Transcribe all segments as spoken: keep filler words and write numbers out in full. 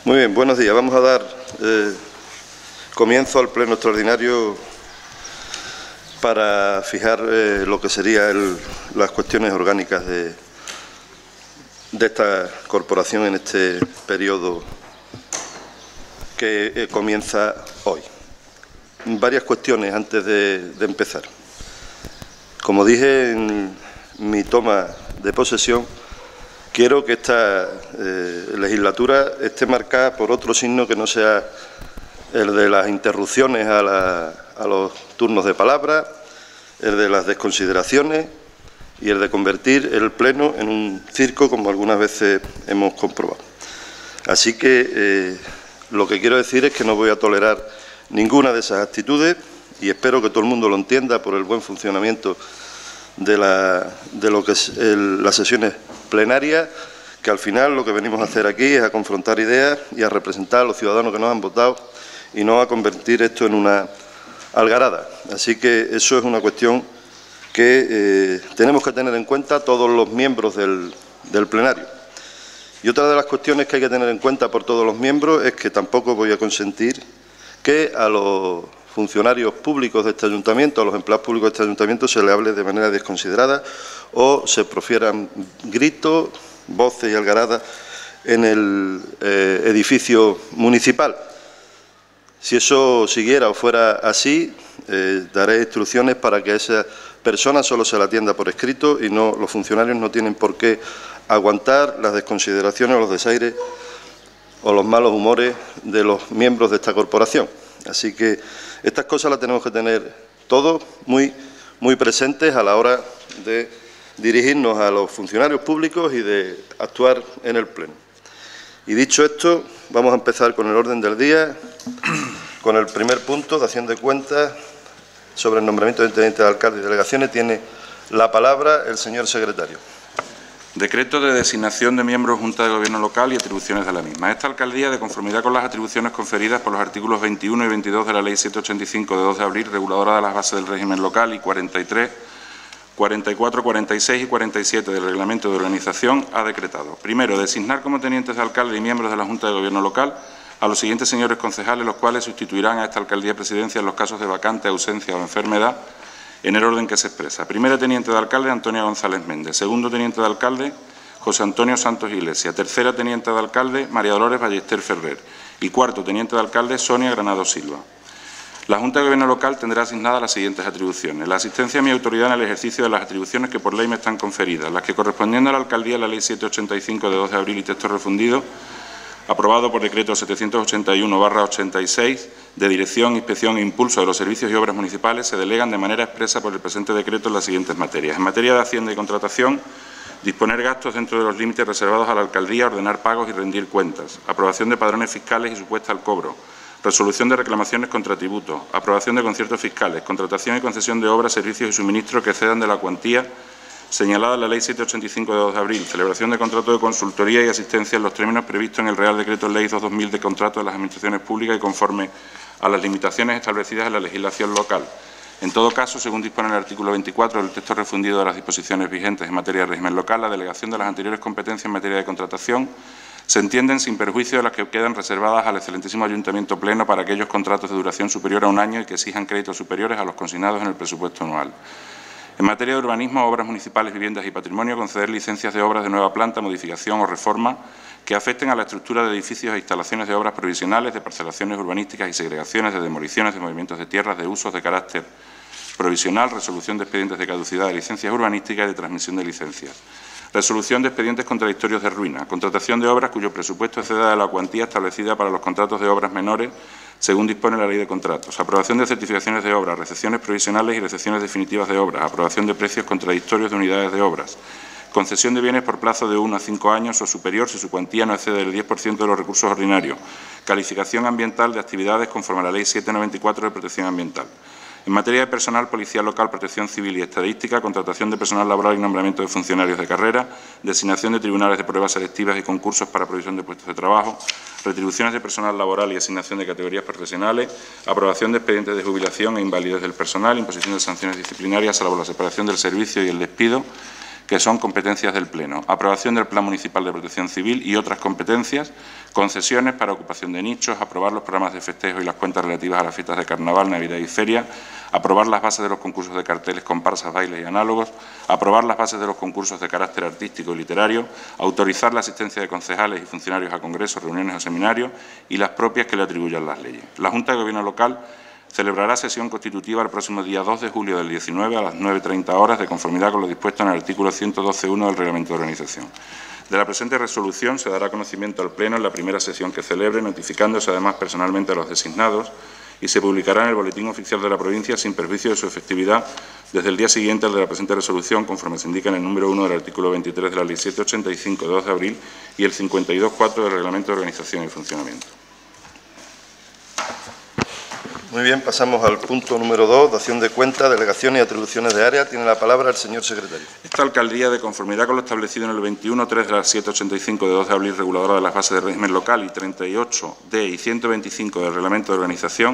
Muy bien, buenos días. Vamos a dar eh, comienzo al pleno extraordinario para fijar eh, lo que serían las cuestiones orgánicas de, de esta corporación en este periodo que eh, comienza hoy. Varias cuestiones antes de, de empezar. Como dije en mi toma de posesión, quiero que esta eh, legislatura esté marcada por otro signo que no sea el de las interrupciones a, la, a los turnos de palabra, el de las desconsideraciones y el de convertir el pleno en un circo, como algunas veces hemos comprobado. Así que eh, lo que quiero decir es que no voy a tolerar ninguna de esas actitudes y espero que todo el mundo lo entienda por el buen funcionamiento de, la, de lo que es el, las sesiones plenarias, que al final lo que venimos a hacer aquí es a confrontar ideas y a representar a los ciudadanos que nos han votado y no a convertir esto en una algarada. Así que eso es una cuestión que eh, tenemos que tener en cuenta todos los miembros del, del plenario. Y otra de las cuestiones que hay que tener en cuenta por todos los miembros es que tampoco voy a consentir que a los funcionarios públicos de este ayuntamiento, a los empleados públicos de este ayuntamiento, se les hable de manera desconsiderada o se profieran gritos, voces y algaradas en el eh, edificio municipal. Si eso siguiera o fuera así, eh, daré instrucciones para que a esa persona solo se la atienda por escrito y no, los funcionarios no tienen por qué aguantar las desconsideraciones o los desaires o los malos humores de los miembros de esta corporación. Así que estas cosas las tenemos que tener todos muy, muy presentes a la hora de dirigirnos a los funcionarios públicos y de actuar en el pleno. Y dicho esto, vamos a empezar con el orden del día, con el primer punto, dación de cuentas sobre el nombramiento de intendente de alcalde y delegaciones. Tiene la palabra el señor secretario. Decreto de designación de miembros de Junta de Gobierno local y atribuciones de la misma. Esta alcaldía, de conformidad con las atribuciones conferidas por los artículos veintiuno y veintidós de la Ley setecientos ochenta y cinco de dos de abril, reguladora de las bases del régimen local, y cuarenta y tres, cuarenta y cuatro, cuarenta y seis y cuarenta y siete del Reglamento de Organización, ha decretado: primero, designar como tenientes de alcalde y miembros de la Junta de Gobierno local a los siguientes señores concejales, los cuales sustituirán a esta alcaldía presidencia en los casos de vacante, ausencia o enfermedad, en el orden que se expresa. Primera teniente de alcalde, Antonia González Méndez. Segundo teniente de alcalde, José Antonio Santos Iglesia. Tercera teniente de alcalde, María Dolores Ballester Ferrer. Y cuarto teniente de alcalde, Sonia Granado Silva. La Junta de Gobierno local tendrá asignadas las siguientes atribuciones: la asistencia a mi autoridad en el ejercicio de las atribuciones que por ley me están conferidas, las que correspondiendo a la alcaldía la Ley setecientos ochenta y cinco de dos de abril y texto refundido, aprobado por decreto setecientos ochenta y uno barra ochenta y seis, de dirección, inspección e impulso de los servicios y obras municipales, se delegan de manera expresa por el presente decreto en las siguientes materias. En materia de Hacienda y contratación, disponer gastos dentro de los límites reservados a la alcaldía, ordenar pagos y rendir cuentas, aprobación de padrones fiscales y su puesta al cobro, resolución de reclamaciones contra tributos, aprobación de conciertos fiscales, contratación y concesión de obras, servicios y suministros que excedan de la cuantía señalada en la Ley setecientos ochenta y cinco de dos de abril, celebración de contrato de consultoría y asistencia en los términos previstos en el Real Decreto Ley dos barra dos mil de contrato de las administraciones públicas y conforme a las limitaciones establecidas en la legislación local. En todo caso, según dispone el artículo veinticuatro del texto refundido de las disposiciones vigentes en materia de régimen local, la delegación de las anteriores competencias en materia de contratación se entienden sin perjuicio de las que quedan reservadas al excelentísimo Ayuntamiento Pleno para aquellos contratos de duración superior a un año y que exijan créditos superiores a los consignados en el presupuesto anual. En materia de urbanismo, obras municipales, viviendas y patrimonio, conceder licencias de obras de nueva planta, modificación o reforma que afecten a la estructura de edificios e instalaciones de obras provisionales, de parcelaciones urbanísticas y segregaciones, de demoliciones, de movimientos de tierras, de usos de carácter provisional, resolución de expedientes de caducidad de licencias urbanísticas y de transmisión de licencias. Resolución de expedientes contradictorios de ruina. Contratación de obras cuyo presupuesto exceda de la cuantía establecida para los contratos de obras menores, según dispone la Ley de Contratos. Aprobación de certificaciones de obras, recepciones provisionales y recepciones definitivas de obras. Aprobación de precios contradictorios de unidades de obras. Concesión de bienes por plazo de uno a cinco años o superior si su cuantía no excede el diez por ciento de los recursos ordinarios. Calificación ambiental de actividades conforme a la Ley setecientos noventa y cuatro de protección ambiental. En materia de personal, policía local, protección civil y estadística, contratación de personal laboral y nombramiento de funcionarios de carrera, designación de tribunales de pruebas selectivas y concursos para provisión de puestos de trabajo, retribuciones de personal laboral y asignación de categorías profesionales, aprobación de expedientes de jubilación e invalidez del personal, imposición de sanciones disciplinarias, salvo la separación del servicio y el despido, que son competencias del Pleno. Aprobación del Plan Municipal de Protección Civil y otras competencias, concesiones para ocupación de nichos, aprobar los programas de festejo y las cuentas relativas a las fiestas de Carnaval, Navidad y Feria, aprobar las bases de los concursos de carteles, comparsas, bailes y análogos, aprobar las bases de los concursos de carácter artístico y literario, autorizar la asistencia de concejales y funcionarios a congresos, reuniones o seminarios y las propias que le atribuyan las leyes. La Junta de Gobierno Local celebrará sesión constitutiva el próximo día dos de julio del diecinueve a las nueve y treinta horas, de conformidad con lo dispuesto en el artículo ciento doce punto uno del Reglamento de Organización. De la presente resolución se dará conocimiento al Pleno en la primera sesión que celebre, notificándose además personalmente a los designados, y se publicará en el Boletín Oficial de la Provincia sin perjuicio de su efectividad desde el día siguiente al de la presente resolución, conforme se indica en el número uno del artículo veintitrés de la Ley setecientos ochenta y cinco de dos de abril y el cincuenta y dos punto cuatro del Reglamento de Organización y Funcionamiento. Muy bien, pasamos al punto número dos, dación de cuenta, delegaciones y atribuciones de área. Tiene la palabra el señor secretario. Esta alcaldía, de conformidad con lo establecido en el veintiuno punto tres de la setecientos ochenta y cinco de dos de abril, reguladora de las bases de régimen local, y treinta y ocho D y ciento veinticinco del Reglamento de Organización,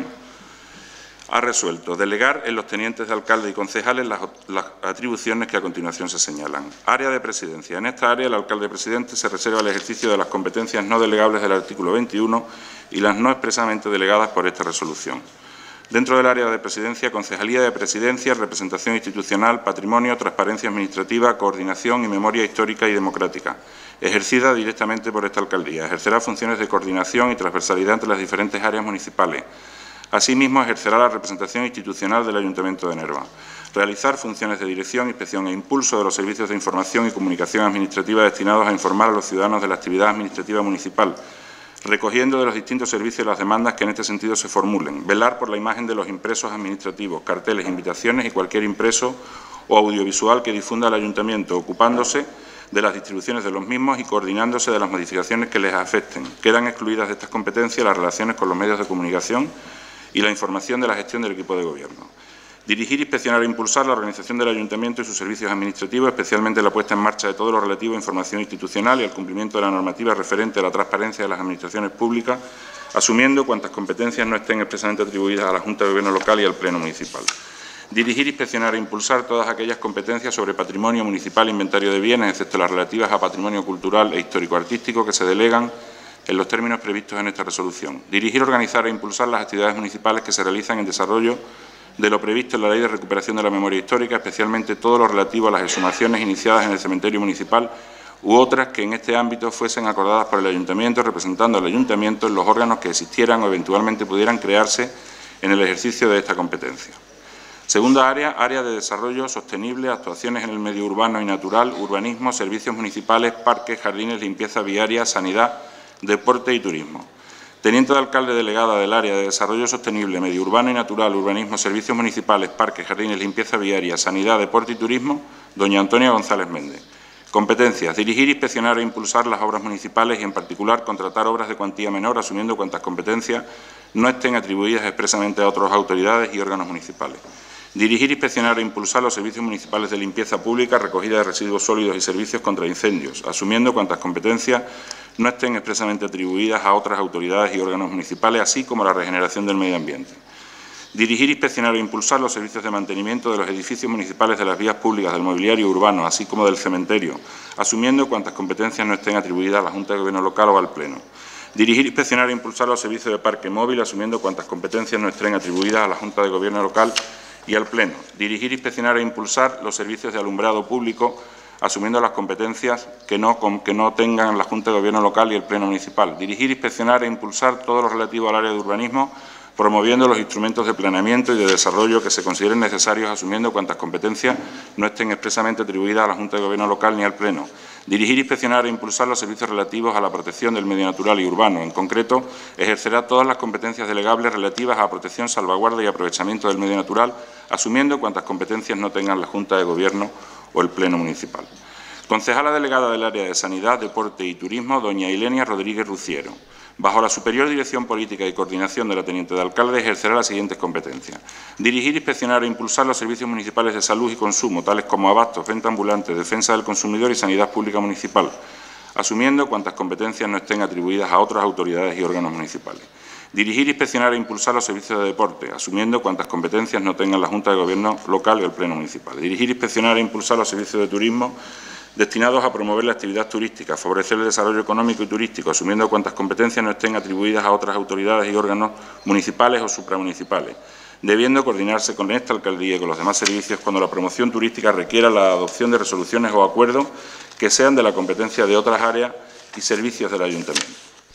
ha resuelto delegar en los tenientes de alcalde y concejales las, las atribuciones que a continuación se señalan. Área de presidencia. En esta área, el alcalde presidente se reserva el ejercicio de las competencias no delegables del artículo veintiuno y las no expresamente delegadas por esta resolución. Dentro del área de presidencia, Concejalía de Presidencia, Representación Institucional, Patrimonio, Transparencia Administrativa, Coordinación y Memoria Histórica y Democrática, ejercida directamente por esta alcaldía. Ejercerá funciones de coordinación y transversalidad entre las diferentes áreas municipales. Asimismo, ejercerá la representación institucional del Ayuntamiento de Nerva. Realizar funciones de dirección, inspección e impulso de los servicios de información y comunicación administrativa destinados a informar a los ciudadanos de la actividad administrativa municipal, recogiendo de los distintos servicios las demandas que en este sentido se formulen. Velar por la imagen de los impresos administrativos, carteles, invitaciones y cualquier impreso o audiovisual que difunda el Ayuntamiento, ocupándose de las distribuciones de los mismos y coordinándose de las modificaciones que les afecten. Quedan excluidas de estas competencias las relaciones con los medios de comunicación y la información de la gestión del equipo de gobierno. Dirigir, inspeccionar e impulsar la organización del Ayuntamiento y sus servicios administrativos, especialmente la puesta en marcha de todo lo relativo a información institucional y al cumplimiento de la normativa referente a la transparencia de las administraciones públicas, asumiendo cuantas competencias no estén expresamente atribuidas a la Junta de Gobierno Local y al Pleno Municipal. Dirigir, inspeccionar e impulsar todas aquellas competencias sobre patrimonio municipal e inventario de bienes, excepto las relativas a patrimonio cultural e histórico-artístico, que se delegan en los términos previstos en esta resolución. Dirigir, organizar e impulsar las actividades municipales que se realizan en desarrollo de lo previsto en la Ley de Recuperación de la Memoria Histórica, especialmente todo lo relativo a las exhumaciones iniciadas en el cementerio municipal u otras que en este ámbito fuesen acordadas por el Ayuntamiento, representando al Ayuntamiento en los órganos que existieran o eventualmente pudieran crearse en el ejercicio de esta competencia. Segunda área, área de desarrollo sostenible, actuaciones en el medio urbano y natural, urbanismo, servicios municipales, parques, jardines, limpieza viaria, sanidad, deporte y turismo. Teniente de alcalde delegada del área de desarrollo sostenible, medio urbano y natural, urbanismo, servicios municipales, parques, jardines, limpieza viaria, sanidad, deporte y turismo, doña Antonia González Méndez. Competencias. Dirigir, inspeccionar e impulsar las obras municipales y, en particular, contratar obras de cuantía menor, asumiendo cuantas competencias no estén atribuidas expresamente a otras autoridades y órganos municipales. Dirigir, inspeccionar e impulsar los servicios municipales de limpieza pública, recogida de residuos sólidos y servicios contra incendios, asumiendo cuantas competencias no estén expresamente atribuidas a otras autoridades y órganos municipales, así como la regeneración del medio ambiente. Dirigir, inspeccionar e impulsar los servicios de mantenimiento de los edificios municipales, de las vías públicas, del mobiliario urbano, así como del cementerio, asumiendo cuantas competencias no estén atribuidas a la Junta de Gobierno Local o al Pleno. Dirigir, inspeccionar e impulsar los servicios de parque móvil, asumiendo cuantas competencias no estén atribuidas a la Junta de Gobierno Local y al Pleno. Dirigir, inspeccionar e impulsar los servicios de alumbrado público, asumiendo las competencias que no, que no tengan la Junta de Gobierno Local y el Pleno Municipal. Dirigir, inspeccionar e impulsar todo lo relativo al área de urbanismo, promoviendo los instrumentos de planeamiento y de desarrollo que se consideren necesarios, asumiendo cuantas competencias no estén expresamente atribuidas a la Junta de Gobierno Local ni al Pleno. Dirigir, inspeccionar e impulsar los servicios relativos a la protección del medio natural y urbano. En concreto, ejercerá todas las competencias delegables relativas a protección, salvaguarda y aprovechamiento del medio natural, asumiendo cuantas competencias no tengan la Junta de Gobierno o el Pleno Municipal. Concejala delegada del área de Sanidad, Deporte y Turismo, doña Ilenia Rodríguez Ruciero. Bajo la superior dirección política y coordinación de la teniente de alcalde, ejercerá las siguientes competencias. Dirigir, inspeccionar e impulsar los servicios municipales de salud y consumo, tales como abastos, venta ambulante, defensa del consumidor y sanidad pública municipal, asumiendo cuantas competencias no estén atribuidas a otras autoridades y órganos municipales. Dirigir, inspeccionar e impulsar los servicios de deporte, asumiendo cuantas competencias no tengan la Junta de Gobierno local y el Pleno municipal. Dirigir, inspeccionar e impulsar los servicios de turismo destinados a promover la actividad turística, favorecer el desarrollo económico y turístico, asumiendo cuantas competencias no estén atribuidas a otras autoridades y órganos municipales o supramunicipales, debiendo coordinarse con esta alcaldía y con los demás servicios cuando la promoción turística requiera la adopción de resoluciones o acuerdos que sean de la competencia de otras áreas y servicios del Ayuntamiento.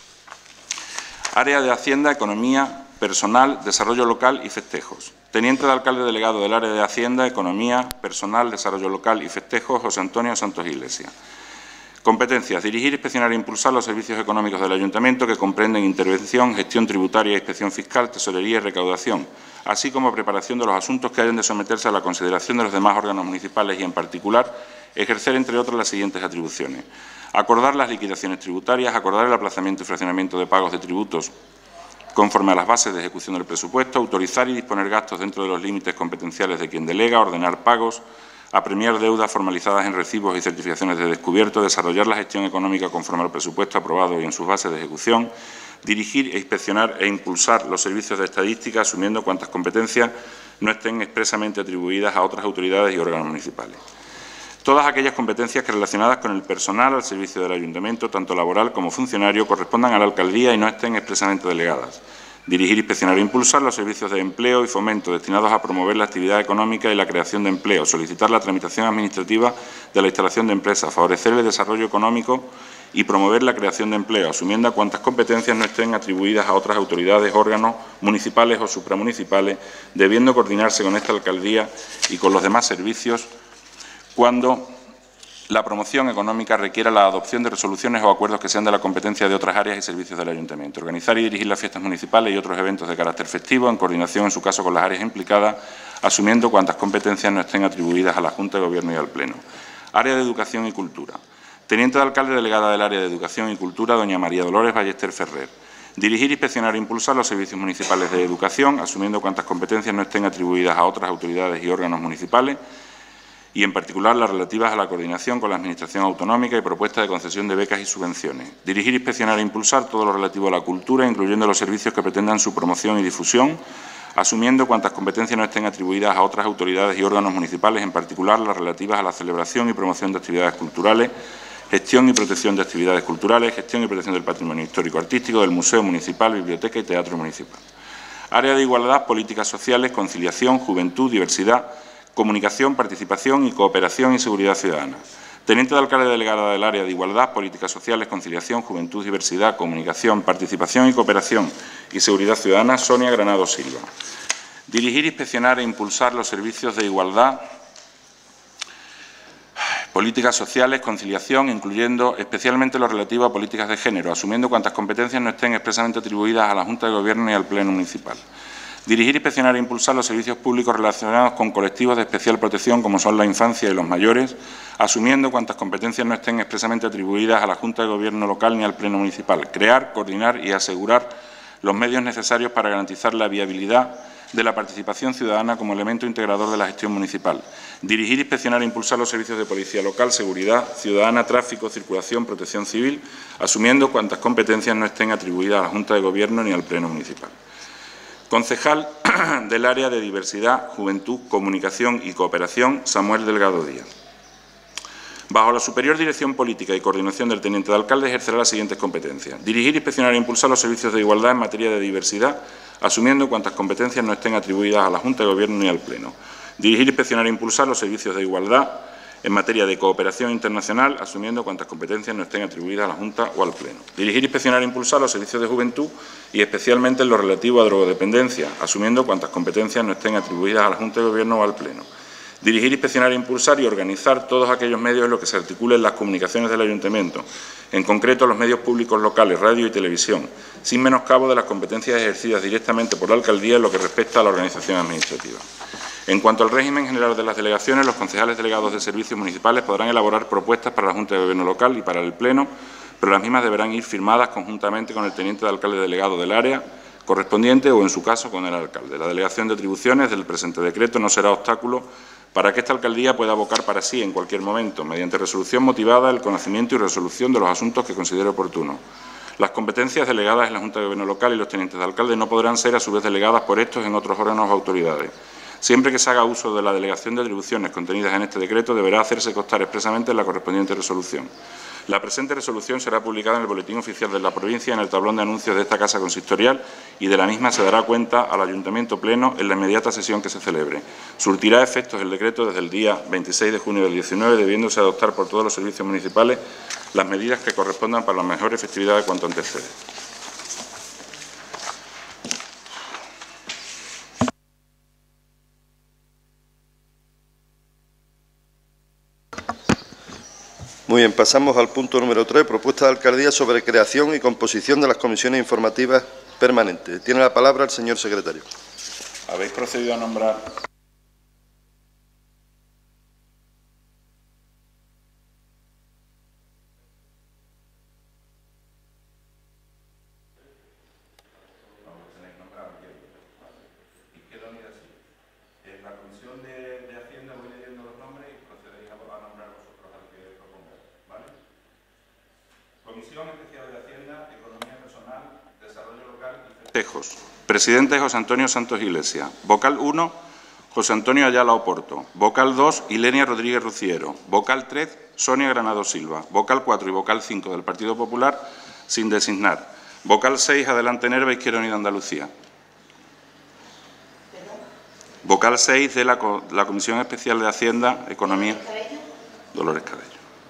Área de Hacienda, Economía, Personal, Desarrollo Local y Festejos. Teniente de Alcalde Delegado del Área de Hacienda, Economía, Personal, Desarrollo Local y Festejos, José Antonio Santos Iglesias. Competencias. Dirigir, inspeccionar e impulsar los servicios económicos del Ayuntamiento que comprenden intervención, gestión tributaria, inspección fiscal, tesorería y recaudación, así como preparación de los asuntos que hayan de someterse a la consideración de los demás órganos municipales y, en particular, ejercer, entre otras, las siguientes atribuciones. Acordar las liquidaciones tributarias, acordar el aplazamiento y fraccionamiento de pagos de tributos conforme a las bases de ejecución del presupuesto, autorizar y disponer gastos dentro de los límites competenciales de quien delega, ordenar pagos, apremiar deudas formalizadas en recibos y certificaciones de descubierto, desarrollar la gestión económica conforme al presupuesto aprobado y en sus bases de ejecución, dirigir e inspeccionar e impulsar los servicios de estadística, asumiendo cuantas competencias no estén expresamente atribuidas a otras autoridades y órganos municipales. Todas aquellas competencias que relacionadas con el personal al servicio del Ayuntamiento, tanto laboral como funcionario, correspondan a la alcaldía y no estén expresamente delegadas. Dirigir, inspeccionar e impulsar los servicios de empleo y fomento destinados a promover la actividad económica y la creación de empleo, solicitar la tramitación administrativa de la instalación de empresas, favorecer el desarrollo económico y promover la creación de empleo, asumiendo cuantas competencias no estén atribuidas a otras autoridades, órganos municipales o supramunicipales, debiendo coordinarse con esta alcaldía y con los demás servicios cuando la promoción económica requiera la adopción de resoluciones o acuerdos que sean de la competencia de otras áreas y servicios del Ayuntamiento. Organizar y dirigir las fiestas municipales y otros eventos de carácter festivo, en coordinación, en su caso, con las áreas implicadas, asumiendo cuantas competencias no estén atribuidas a la Junta de Gobierno y al Pleno. Área de Educación y Cultura. Teniente de Alcalde Delegada del Área de Educación y Cultura, doña María Dolores Ballester Ferrer. Dirigir, inspeccionar e impulsar los servicios municipales de educación, asumiendo cuantas competencias no estén atribuidas a otras autoridades y órganos municipales, y, en particular, las relativas a la coordinación con la Administración autonómica y propuesta de concesión de becas y subvenciones. Dirigir, inspeccionar e impulsar todo lo relativo a la cultura, incluyendo los servicios que pretendan su promoción y difusión, asumiendo cuantas competencias no estén atribuidas a otras autoridades y órganos municipales, en particular las relativas a la celebración y promoción de actividades culturales, gestión y protección de actividades culturales, gestión y protección del patrimonio histórico-artístico, del Museo Municipal, Biblioteca y Teatro Municipal. Área de Igualdad, Políticas Sociales, Conciliación, Juventud, Diversidad, Comunicación, Participación y Cooperación y Seguridad Ciudadana. Teniente de Alcalde Delegada del Área de Igualdad, Políticas Sociales, Conciliación, Juventud, Diversidad, Comunicación, Participación y Cooperación y Seguridad Ciudadana, Sonia Granado Silva. Dirigir, inspeccionar e impulsar los servicios de igualdad, políticas sociales, conciliación, incluyendo especialmente lo relativo a políticas de género, asumiendo cuantas competencias no estén expresamente atribuidas a la Junta de Gobierno y al Pleno municipal. Dirigir, inspeccionar e impulsar los servicios públicos relacionados con colectivos de especial protección, como son la infancia y los mayores, asumiendo cuantas competencias no estén expresamente atribuidas a la Junta de Gobierno local ni al Pleno municipal. Crear, coordinar y asegurar los medios necesarios para garantizar la viabilidad de la participación ciudadana como elemento integrador de la gestión municipal. Dirigir, inspeccionar e impulsar los servicios de policía local, seguridad ciudadana, tráfico, circulación, protección civil, asumiendo cuantas competencias no estén atribuidas a la Junta de Gobierno ni al Pleno municipal. Concejal del Área de Diversidad, Juventud, Comunicación y Cooperación, Samuel Delgado Díaz. Bajo la superior dirección política y coordinación del Teniente de Alcalde, ejercerá las siguientes competencias. Dirigir, inspeccionar e impulsar los servicios de igualdad en materia de diversidad, asumiendo cuantas competencias no estén atribuidas a la Junta de Gobierno ni al Pleno. Dirigir, inspeccionar e impulsar los servicios de igualdad en materia de cooperación internacional, asumiendo cuantas competencias no estén atribuidas a la Junta o al Pleno. Dirigir, inspeccionar e impulsar los servicios de juventud y especialmente en lo relativo a drogodependencia, asumiendo cuantas competencias no estén atribuidas a la Junta de Gobierno o al Pleno. Dirigir, inspeccionar, impulsar y organizar todos aquellos medios en los que se articulen las comunicaciones del Ayuntamiento, en concreto los medios públicos locales, radio y televisión, sin menoscabo de las competencias ejercidas directamente por la Alcaldía en lo que respecta a la organización administrativa. En cuanto al régimen general de las delegaciones, los concejales delegados de servicios municipales podrán elaborar propuestas para la Junta de Gobierno local y para el Pleno, pero las mismas deberán ir firmadas conjuntamente con el teniente de alcalde delegado del área correspondiente o, en su caso, con el alcalde. La delegación de atribuciones del presente decreto no será obstáculo para que esta alcaldía pueda abocar para sí, en cualquier momento, mediante resolución motivada, el conocimiento y resolución de los asuntos que considere oportuno. Las competencias delegadas en la Junta de Gobierno Local y los tenientes de alcalde no podrán ser a su vez delegadas por estos en otros órganos o autoridades. Siempre que se haga uso de la delegación de atribuciones contenidas en este decreto, deberá hacerse constar expresamente en la correspondiente resolución. La presente resolución será publicada en el Boletín Oficial de la provincia y en el tablón de anuncios de esta Casa Consistorial y de la misma se dará cuenta al Ayuntamiento Pleno en la inmediata sesión que se celebre. Surtirá efectos el decreto desde el día veintiséis de junio del diecinueve, debiéndose adoptar por todos los servicios municipales las medidas que correspondan para la mejor efectividad de cuanto antecede. Muy bien, pasamos al punto número tres, propuesta de alcaldía sobre creación y composición de las comisiones informativas permanentes. Tiene la palabra el señor secretario. ¿Habéis procedido a nombrar? La Comisión de, de Hacienda, voy leyendo los nombres y procedéis a, a nombrar vosotros al que propongáis, ¿vale? Comisión Especial de Hacienda, Economía Personal, Desarrollo Local y Festejos. Presidente José Antonio Santos Iglesias. Vocal uno, José Antonio Ayala Oporto. Vocal dos, Ilenia Rodríguez Ruciero. Vocal tres, Sonia Granado Silva. Vocal cuatro y vocal cinco del Partido Popular, sin designar. Vocal seis, Adelante Nerva, Izquierda Unida Andalucía. Vocal seis de la, la Comisión Especial de Hacienda, Economía. Dolores Cabello.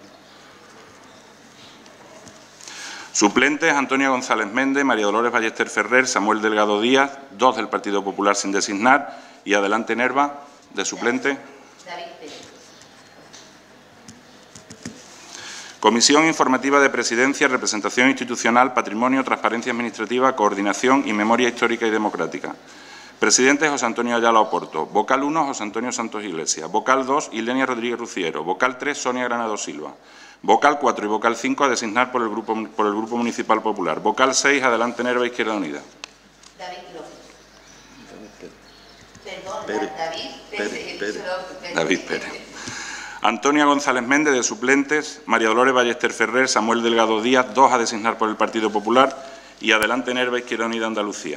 Suplentes, Antonia González Méndez, María Dolores Ballester Ferrer, Samuel Delgado Díaz, dos del Partido Popular sin designar y Adelante Nerva, de suplente. David Pérez. Comisión Informativa de Presidencia, Representación Institucional, Patrimonio, Transparencia Administrativa, Coordinación y Memoria Histórica y Democrática. Presidente José Antonio Ayala Oporto. Vocal uno, José Antonio Santos Iglesias. Vocal dos, Ilenia Rodríguez Ruciero. Vocal tres, Sonia Granado Silva. Vocal cuatro y vocal cinco a designar por el Grupo, por el Grupo Municipal Popular. Vocal seis, Adelante Nerva, Izquierda Unida. David López. Perdón, Pérez. David Pérez. Pérez. Pérez. David Pérez. Antonia González Méndez, de suplentes. María Dolores Ballester Ferrer, Samuel Delgado Díaz, dos a designar por el Partido Popular. Y Adelante Nerva, Izquierda Unida Andalucía.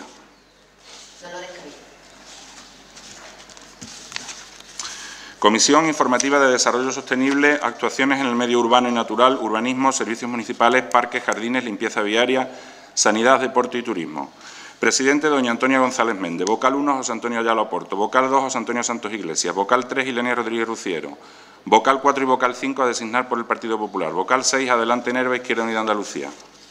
Comisión Informativa de Desarrollo Sostenible, Actuaciones en el Medio Urbano y Natural, Urbanismo, Servicios Municipales, Parques, Jardines, Limpieza Viaria, Sanidad, Deporte y Turismo. Presidente, doña Antonia González Méndez. Vocal uno, José Antonio Ayala Oporto. Vocal dos, José Antonio Santos Iglesias. Vocal tres, Ilenia Rodríguez Ruciero. Vocal cuatro y vocal cinco a designar por el Partido Popular. Vocal seis, Adelante Nerva, Izquierda Unida Andalucía.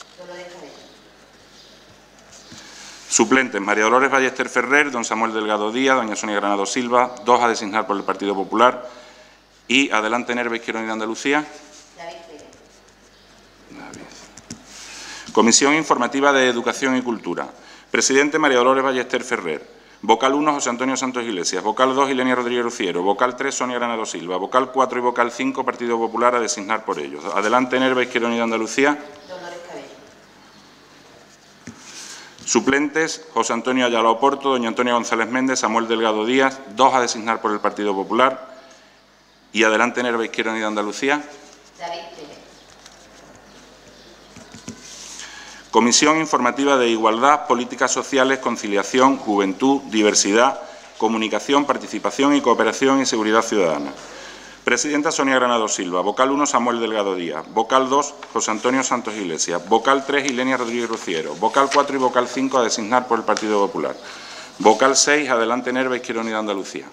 Suplentes, María Dolores Ballester Ferrer, don Samuel Delgado Díaz, doña Sonia Granado Silva, dos a designar por el Partido Popular y Adelante Nerva, Izquierda Unida Andalucía. David Pérez. David. Comisión Informativa de Educación y Cultura. Presidente, María Dolores Ballester Ferrer. Vocal uno, José Antonio Santos Iglesias. Vocal dos, Ilenia Rodríguez Ruciero. Vocal tres, Sonia Granado Silva. Vocal cuatro y vocal cinco, Partido Popular a designar por ellos. Adelante Nerva, Izquierda Unida Andalucía. Suplentes, José Antonio Ayala Oporto, doña Antonia González Méndez, Samuel Delgado Díaz, dos a designar por el Partido Popular y Adelante Nerva, Izquierda Unida Andalucía. David Pérez. Comisión Informativa de Igualdad, Políticas Sociales, Conciliación, Juventud, Diversidad, Comunicación, Participación y Cooperación y Seguridad Ciudadana. Presidenta Sonia Granado Silva. Vocal uno, Samuel Delgado Díaz. Vocal dos, José Antonio Santos Iglesias. Vocal tres, Ilenia Rodríguez Ruciero. Vocal cuatro y vocal cinco a designar por el Partido Popular. Vocal seis, Adelante Nerva, Izquierda Unida Andalucía.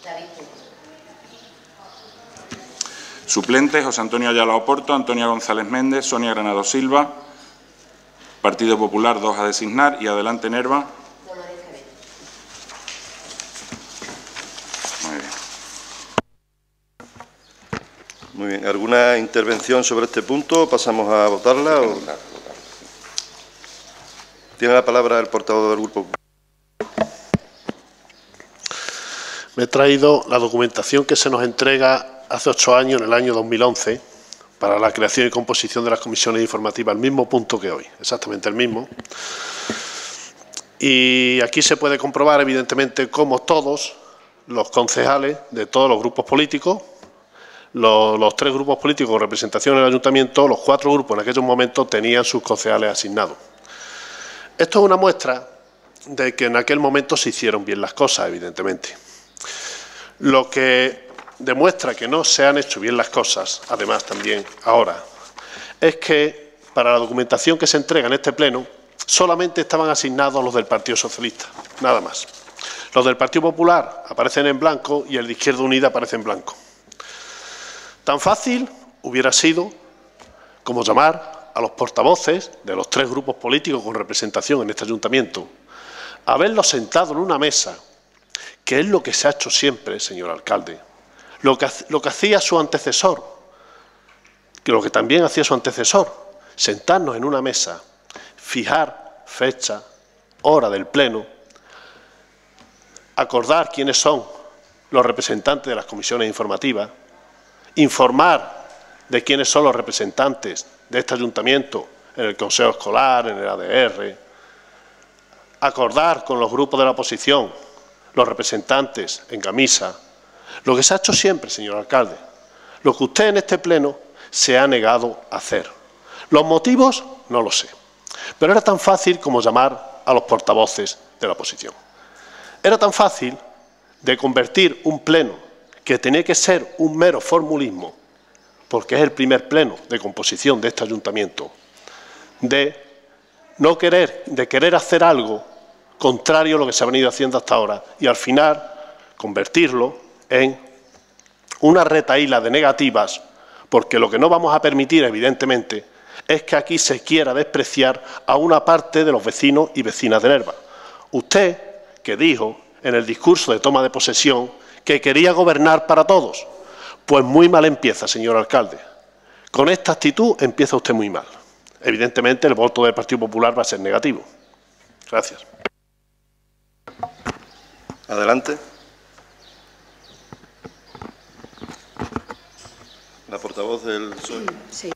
Suplentes, José Antonio Ayala Oporto, Antonia González Méndez, Sonia Granado Silva. Partido Popular, dos a designar y Adelante Nerva. Muy bien. ¿Alguna intervención sobre este punto? ¿Pasamos a votarla? O... Tiene la palabra el portavoz del Grupo. Me he traído la documentación que se nos entrega hace ocho años, en el año dos mil once, para la creación y composición de las comisiones informativas, el mismo punto que hoy, exactamente el mismo. Y aquí se puede comprobar, evidentemente, cómo todos los concejales de todos los grupos políticos, los, los tres grupos políticos con representación en el ayuntamiento, los cuatro grupos en aquellos momentos tenían sus concejales asignados. Esto es una muestra de que en aquel momento se hicieron bien las cosas, evidentemente. Lo que demuestra que no se han hecho bien las cosas, además también ahora, es que para la documentación que se entrega en este pleno solamente estaban asignados los del Partido Socialista, nada más. Los del Partido Popular aparecen en blanco y el de Izquierda Unida aparece en blanco. Tan fácil hubiera sido como llamar a los portavoces de los tres grupos políticos con representación en este ayuntamiento, haberlos sentado en una mesa, que es lo que se ha hecho siempre, señor alcalde, lo que, lo que hacía su antecesor, que lo que también hacía su antecesor, sentarnos en una mesa, fijar fecha, hora del pleno, acordar quiénes son los representantes de las comisiones informativas, informar de quiénes son los representantes de este ayuntamiento en el Consejo Escolar, en el A D R, acordar con los grupos de la oposición, los representantes en camisa, lo que se ha hecho siempre, señor alcalde, lo que usted en este pleno se ha negado a hacer. Los motivos no lo sé, pero era tan fácil como llamar a los portavoces de la oposición. Era tan fácil de convertir un pleno que tenía que ser un mero formulismo, porque es el primer pleno de composición de este ayuntamiento, de no querer, de querer hacer algo contrario a lo que se ha venido haciendo hasta ahora y al final convertirlo en una retahíla de negativas, porque lo que no vamos a permitir, evidentemente, es que aquí se quiera despreciar a una parte de los vecinos y vecinas de Nerva. Usted, que dijo en el discurso de toma de posesión que quería gobernar para todos, pues muy mal empieza, señor alcalde. Con esta actitud empieza usted muy mal. Evidentemente, el voto del Partido Popular va a ser negativo. Gracias. Adelante. La portavoz del P S O E. Sí.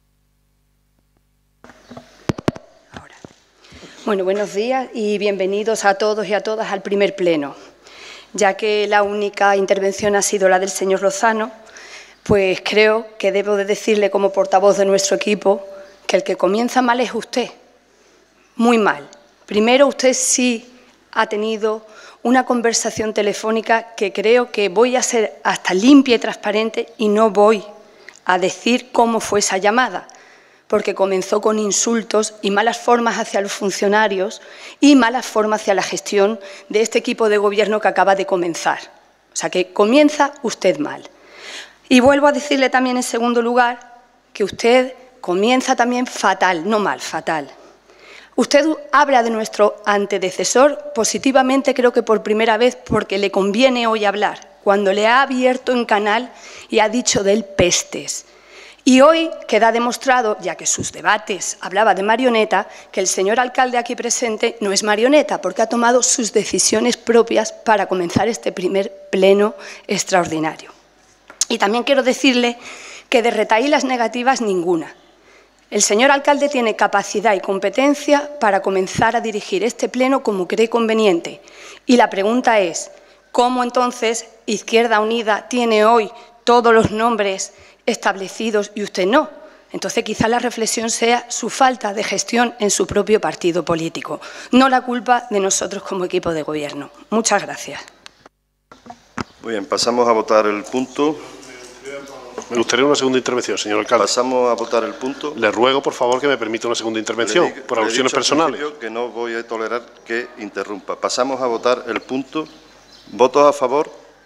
Ahora. Bueno, buenos días y bienvenidos a todos y a todas al primer pleno. Ya que la única intervención ha sido la del señor Lozano, pues creo que debo de decirle como portavoz de nuestro equipo que el que comienza mal es usted, muy mal. Primero, usted sí ha tenido una conversación telefónica que creo que voy a ser hasta limpia y transparente y no voy a decir cómo fue esa llamada, porque comenzó con insultos y malas formas hacia los funcionarios y malas formas hacia la gestión de este equipo de gobierno que acaba de comenzar. O sea, que comienza usted mal. Y vuelvo a decirle también, en segundo lugar, que usted comienza también fatal, no mal, fatal. Usted habla de nuestro antecesor positivamente, creo que por primera vez, porque le conviene hoy hablar, cuando le ha abierto en canal y ha dicho de él pestes. Y hoy queda demostrado, ya que sus debates hablaba de marioneta, que el señor alcalde aquí presente no es marioneta, porque ha tomado sus decisiones propias para comenzar este primer pleno extraordinario. Y también quiero decirle que de retahílas negativas ninguna. El señor alcalde tiene capacidad y competencia para comenzar a dirigir este pleno como cree conveniente. Y la pregunta es, ¿cómo entonces Izquierda Unida tiene hoy todos los nombres establecidos y usted no? Entonces quizá la reflexión sea su falta de gestión en su propio partido político, no la culpa de nosotros como equipo de gobierno. Muchas gracias. Muy bien, pasamos a votar el punto. Me gustaría una segunda intervención, señor alcalde. Pasamos a votar el punto. Le ruego, por favor, que me permita una segunda intervención, Le, por le alusiones he dicho personales. al principio que no voy a tolerar que interrumpa. Pasamos a votar el punto. ¿Votos a favor?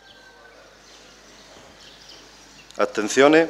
¿Abstenciones?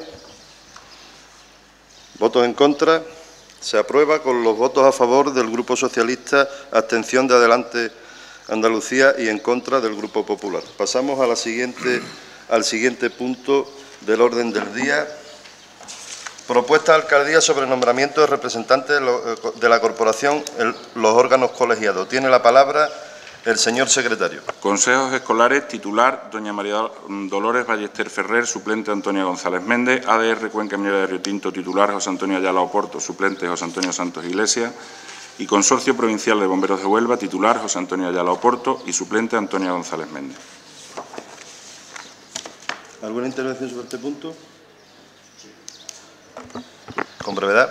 ¿Votos en contra? Se aprueba con los votos a favor del Grupo Socialista, abstención de Adelante Andalucía y en contra del Grupo Popular. Pasamos a la siguiente, al siguiente punto del orden del día. Propuesta de alcaldía sobre nombramiento de representantes de la corporación en los órganos colegiados. Tiene la palabra el señor secretario. Consejos escolares, titular, doña María Dolores Ballester Ferrer, suplente Antonia González Méndez. A D R Cuenca Minera de Río Tinto, titular José Antonio Ayala Oporto, suplente José Antonio Santos Iglesias. Y Consorcio Provincial de Bomberos de Huelva, titular José Antonio Ayala Oporto y suplente Antonia González Méndez. ¿Alguna intervención sobre este punto? Con brevedad.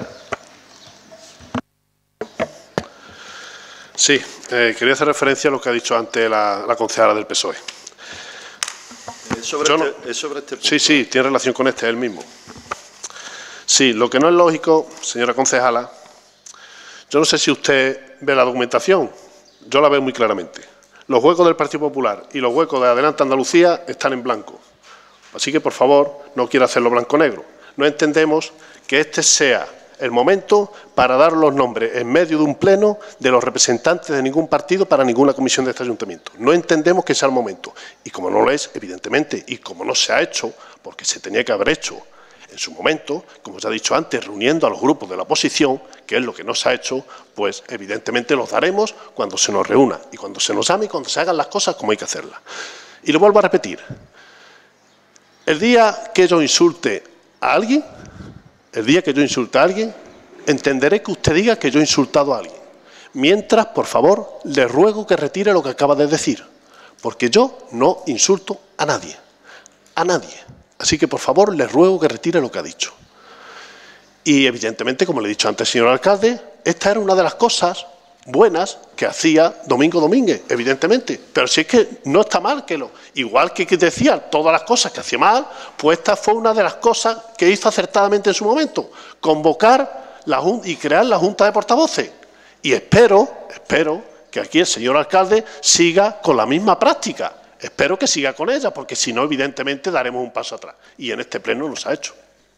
Sí, eh, quería hacer referencia a lo que ha dicho antes la, la concejala del P S O E. Es sobre, Yo no- este, es sobre este punto. Sí, sí, tiene relación con este, él mismo. Sí, lo que no es lógico, señora concejala, yo no sé si usted ve la documentación, yo la veo muy claramente. Los huecos del Partido Popular y los huecos de Adelante Andalucía están en blanco. Así que, por favor, no quiera hacerlo blanco-negro. No entendemos que este sea el momento para dar los nombres en medio de un pleno de los representantes de ningún partido para ninguna comisión de este ayuntamiento. No entendemos que sea el momento. Y como no lo es, evidentemente, y como no se ha hecho, porque se tenía que haber hecho en su momento, como ya he dicho antes, reuniendo a los grupos de la oposición, que es lo que no se ha hecho, pues evidentemente los daremos cuando se nos reúna y cuando se nos llame y cuando se hagan las cosas como hay que hacerlas. Y lo vuelvo a repetir. El día que yo insulte a alguien, el día que yo insulte a alguien, entenderé que usted diga que yo he insultado a alguien. Mientras, por favor, le ruego que retire lo que acaba de decir, porque yo no insulto a nadie, a nadie. Así que, por favor, le ruego que retire lo que ha dicho. Y, evidentemente, como le he dicho antes, señor alcalde, esta era una de las cosas buenas que hacía Domingo Domínguez, evidentemente. Pero si es que no está mal que lo... Igual que decía todas las cosas que hacía mal, pues esta fue una de las cosas que hizo acertadamente en su momento. Convocar la Junta y crear la Junta de Portavoces. Y espero, espero que aquí el señor alcalde siga con la misma práctica. Espero que siga con ella, porque si no, evidentemente, daremos un paso atrás. Y en este pleno no se ha hecho.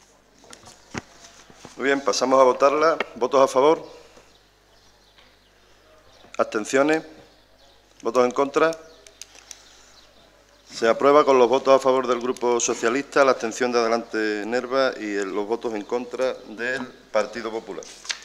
Muy bien, pasamos a votarla. ¿Votos a favor? ¿Abstenciones? ¿Votos en contra? Se aprueba con los votos a favor del Grupo Socialista, la abstención de Adelante Nerva y los votos en contra del Partido Popular.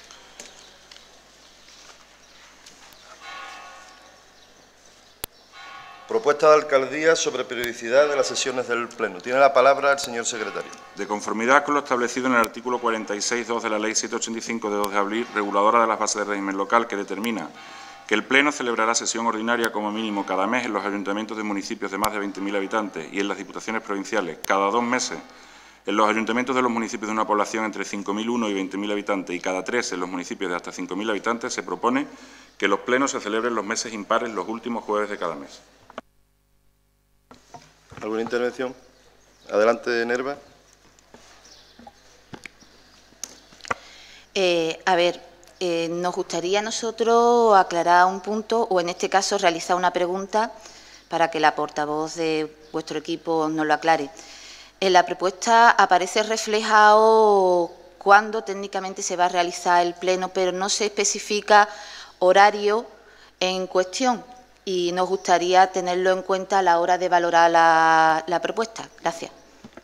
Propuesta de alcaldía sobre periodicidad de las sesiones del Pleno. Tiene la palabra el señor secretario. De conformidad con lo establecido en el artículo cuarenta y seis punto dos de la Ley setecientos ochenta y cinco de dos de abril, reguladora de las bases del régimen local, que determina que el Pleno celebrará sesión ordinaria como mínimo cada mes en los ayuntamientos de municipios de más de veinte mil habitantes y en las diputaciones provinciales cada dos meses en los ayuntamientos de los municipios de una población entre cinco mil uno y veinte mil habitantes y cada tres en los municipios de hasta cinco mil habitantes, se propone que los plenos se celebren los meses impares los últimos jueves de cada mes. ¿Alguna intervención? Adelante, Nerva. Eh, a ver, eh, nos gustaría a nosotros aclarar un punto, o en este caso realizar una pregunta para que la portavoz de vuestro equipo nos lo aclare. En la propuesta aparece reflejado cuándo técnicamente se va a realizar el pleno, pero no se especifica horario en cuestión. Y nos gustaría tenerlo en cuenta a la hora de valorar la, la propuesta. Gracias.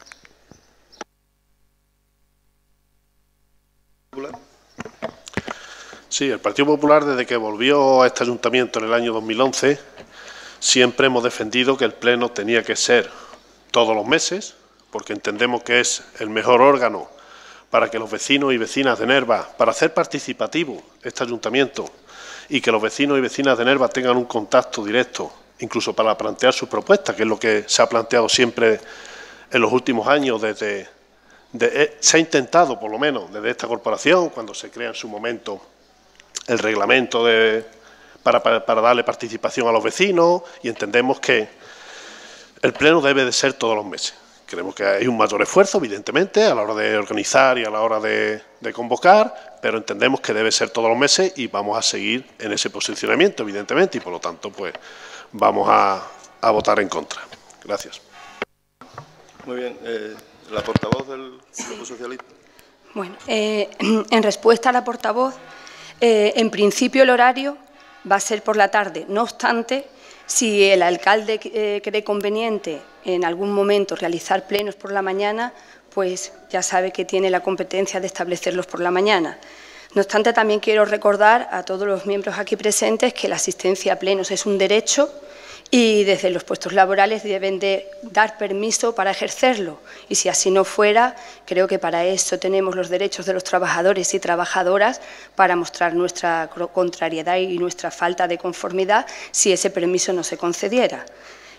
Sí, el Partido Popular, desde que volvió a este ayuntamiento en el año dos mil once, siempre hemos defendido que el pleno tenía que ser todos los meses, porque entendemos que es el mejor órgano para que los vecinos y vecinas de Nerva, para hacer participativo este ayuntamiento, y que los vecinos y vecinas de Nerva tengan un contacto directo, incluso para plantear sus propuestas, que es lo que se ha planteado siempre en los últimos años. Desde de, se ha intentado, por lo menos, desde esta corporación, cuando se crea en su momento el reglamento de, para, para, para darle participación a los vecinos, y entendemos que el pleno debe de ser todos los meses. Creemos que hay un mayor esfuerzo, evidentemente, a la hora de organizar y a la hora de, de convocar, pero entendemos que debe ser todos los meses y vamos a seguir en ese posicionamiento, evidentemente, y por lo tanto, pues vamos a, a votar en contra. Gracias. Muy bien. Eh, ¿La portavoz del Grupo Socialista? Bueno, eh, en respuesta a la portavoz, eh, en principio el horario va a ser por la tarde. No obstante, si el alcalde eh, cree conveniente en algún momento realizar plenos por la mañana, pues ya sabe que tiene la competencia de establecerlos por la mañana. No obstante, también quiero recordar a todos los miembros aquí presentes que la asistencia a plenos es un derecho y desde los puestos laborales deben de dar permiso para ejercerlo. Y si así no fuera, creo que para eso tenemos los derechos de los trabajadores y trabajadoras para mostrar nuestra contrariedad y nuestra falta de conformidad si ese permiso no se concediera.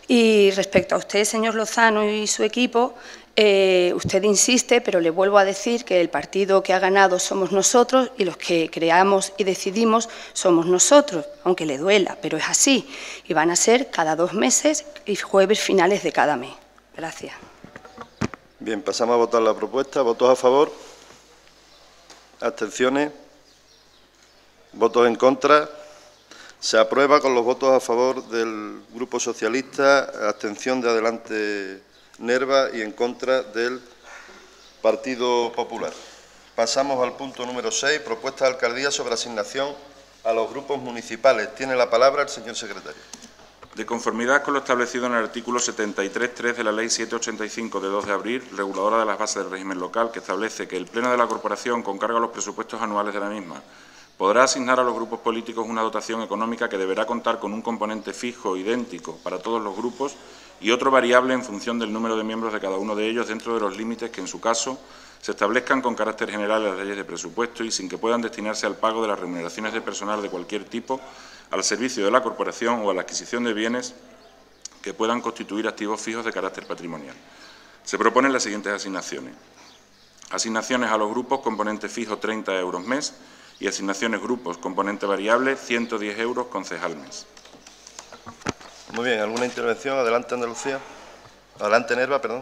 Y respecto a usted, señor Lozano, y su equipo, eh, usted insiste, pero le vuelvo a decir que el partido que ha ganado somos nosotros y los que creamos y decidimos somos nosotros, aunque le duela, pero es así. Y van a ser cada dos meses y jueves finales de cada mes. Gracias. Bien, pasamos a votar la propuesta. ¿Votos a favor? ¿Abstenciones? ¿Votos en contra? Se aprueba con los votos a favor del Grupo Socialista, abstención de Adelante Nerva y en contra del Partido Popular. Pasamos al punto número seis, propuesta de alcaldía sobre asignación a los grupos municipales. Tiene la palabra el señor secretario. De conformidad con lo establecido en el artículo setenta y tres punto tres de la Ley setecientos ochenta y cinco de dos de abril, reguladora de las bases del régimen local, que establece que el Pleno de la Corporación, con cargo a los presupuestos anuales de la misma, podrá asignar a los grupos políticos una dotación económica que deberá contar con un componente fijo idéntico para todos los grupos y otro variable en función del número de miembros de cada uno de ellos dentro de los límites que, en su caso, se establezcan con carácter general en las leyes de presupuesto y sin que puedan destinarse al pago de las remuneraciones de personal de cualquier tipo, al servicio de la corporación o a la adquisición de bienes que puedan constituir activos fijos de carácter patrimonial. Se proponen las siguientes asignaciones. Asignaciones a los grupos, componente fijo treinta euros mes, y asignaciones grupos, componente variable, ciento diez euros concejal mes. Muy bien, ¿alguna intervención? Adelante, Andalucía. Adelante, Nerva, perdón.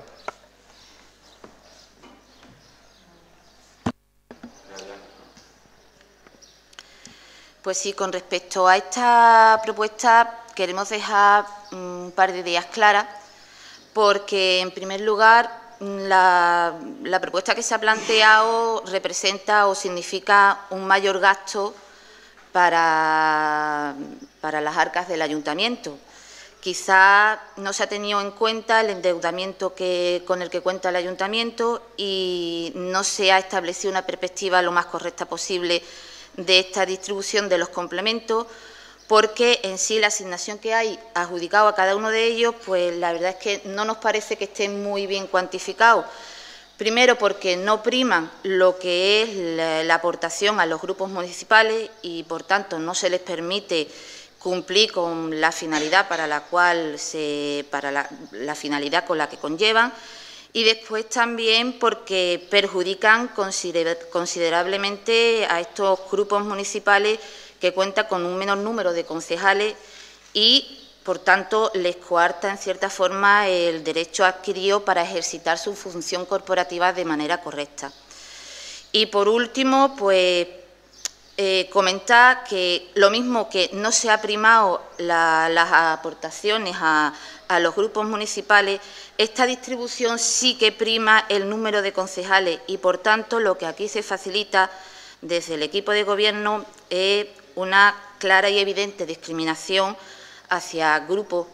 Pues sí, con respecto a esta propuesta queremos dejar un par de ideas claras, porque, en primer lugar, La, la propuesta que se ha planteado representa o significa un mayor gasto para, para las arcas del ayuntamiento. Quizá no se ha tenido en cuenta el endeudamiento que, con el que cuenta el ayuntamiento y no se ha establecido una perspectiva lo más correcta posible de esta distribución de los complementos, porque en sí la asignación que hay adjudicado a cada uno de ellos, pues la verdad es que no nos parece que esté muy bien cuantificado. Primero, porque no priman lo que es la, la aportación a los grupos municipales y, por tanto, no se les permite cumplir con la finalidad para la cual se, para la, la finalidad con la que conllevan. Y después también porque perjudican consider, considerablemente a estos grupos municipales que cuenta con un menor número de concejales y, por tanto, les coarta en cierta forma el derecho adquirido para ejercitar su función corporativa de manera correcta. Y, por último, pues eh, comentar que lo mismo que no se ha primado la, las aportaciones a, a los grupos municipales, esta distribución sí que prima el número de concejales y, por tanto, lo que aquí se facilita desde el equipo de gobierno es una clara y evidente discriminación hacia grupos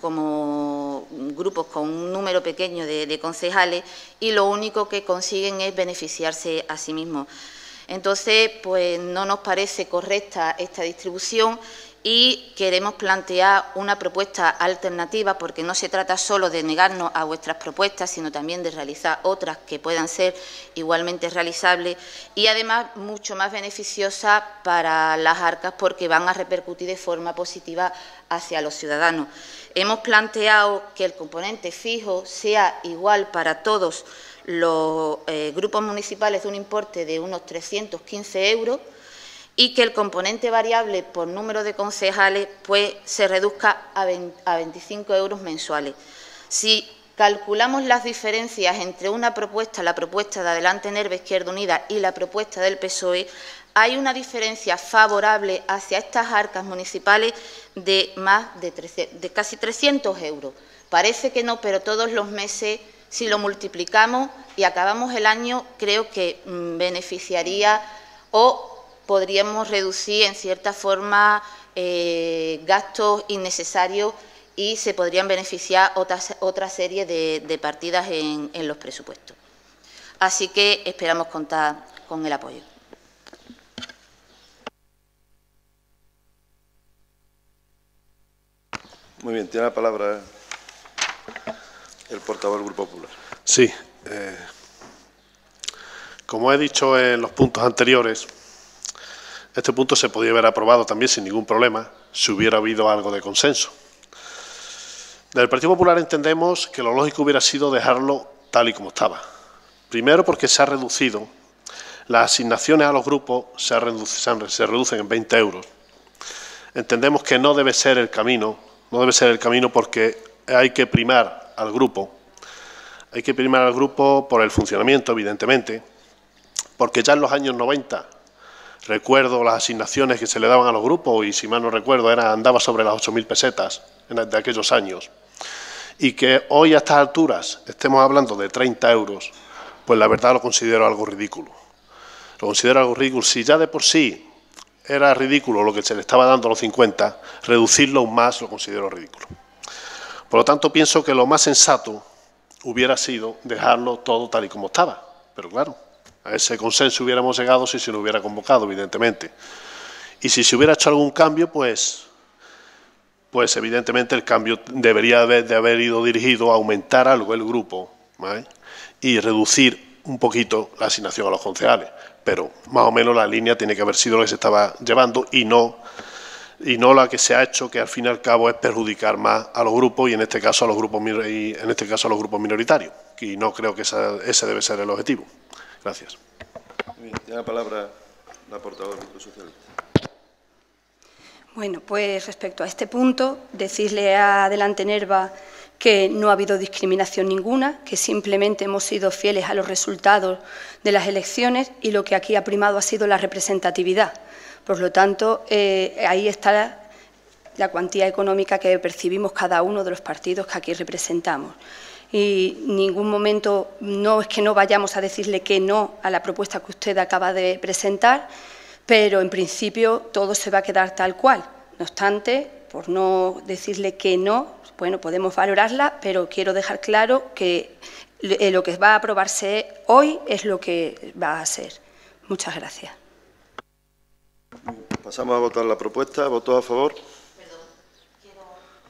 como grupos con un número pequeño de, de concejales y lo único que consiguen es beneficiarse a sí mismos. Entonces, pues no nos parece correcta esta distribución y queremos plantear una propuesta alternativa, porque no se trata solo de negarnos a vuestras propuestas, sino también de realizar otras que puedan ser igualmente realizables y, además, mucho más beneficiosas para las arcas, porque van a repercutir de forma positiva hacia los ciudadanos. Hemos planteado que el componente fijo sea igual para todos los eh, grupos municipales de un importe de unos trescientos quince euros, y que el componente variable por número de concejales pues, se reduzca a, veinte, a veinticinco euros mensuales. Si calculamos las diferencias entre una propuesta, la propuesta de Adelante Nerva Izquierda Unida y la propuesta del P S O E, hay una diferencia favorable hacia estas arcas municipales de, más de, trece, de casi trescientos euros. Parece que no, pero todos los meses, si lo multiplicamos y acabamos el año, creo que mmm, beneficiaría o podríamos reducir en cierta forma eh, gastos innecesarios y se podrían beneficiar otras, otra serie de, de partidas en, en los presupuestos. Así que esperamos contar con el apoyo. Muy bien, tiene la palabra el portavoz del Grupo Popular. Sí. Eh, como he dicho en los puntos anteriores, este punto se podría haber aprobado también sin ningún problema si hubiera habido algo de consenso. Del Partido Popular entendemos que lo lógico hubiera sido dejarlo tal y como estaba. Primero, porque se ha reducido, las asignaciones a los grupos se, reducen, se reducen en veinte euros. Entendemos que no debe ser el camino, no debe ser el camino porque hay que primar al grupo, hay que primar al grupo por el funcionamiento, evidentemente, porque ya en los años noventa, recuerdo las asignaciones que se le daban a los grupos y, si mal no recuerdo, era, andaba sobre las ocho mil pesetas de aquellos años. Y que hoy a estas alturas estemos hablando de treinta euros, pues la verdad lo considero algo ridículo. Lo considero algo ridículo. Si ya de por sí era ridículo lo que se le estaba dando a los cincuenta, reducirlo aún más lo considero ridículo. Por lo tanto, pienso que lo más sensato hubiera sido dejarlo todo tal y como estaba. Pero claro, a ese consenso hubiéramos llegado si se lo hubiera convocado, evidentemente. Y si se hubiera hecho algún cambio, pues... pues evidentemente el cambio debería haber, de haber ido dirigido a aumentar algo el grupo, ¿vale? Y reducir un poquito la asignación a los concejales, pero más o menos la línea tiene que haber sido lo que se estaba llevando y no, y no la que se ha hecho, que al fin y al cabo es perjudicar más a los grupos y en este caso a los grupos, y en este caso a los grupos minoritarios, y no creo que esa, ese debe ser el objetivo. Gracias. Bien, tiene la palabra la portavoz del Grupo Socialista. Bueno, pues respecto a este punto, decirle a Adelante Nerva que no ha habido discriminación ninguna, que simplemente hemos sido fieles a los resultados de las elecciones y lo que aquí ha primado ha sido la representatividad. Por lo tanto, eh, ahí está la, la cuantía económica que percibimos cada uno de los partidos que aquí representamos. Y en ningún momento no es que no vayamos a decirle que no a la propuesta que usted acaba de presentar, pero en principio todo se va a quedar tal cual. No obstante, por no decirle que no, bueno, podemos valorarla, pero quiero dejar claro que lo que va a aprobarse hoy es lo que va a ser. Muchas gracias. Pasamos a votar la propuesta. ¿Votos a favor? Perdón, quiero...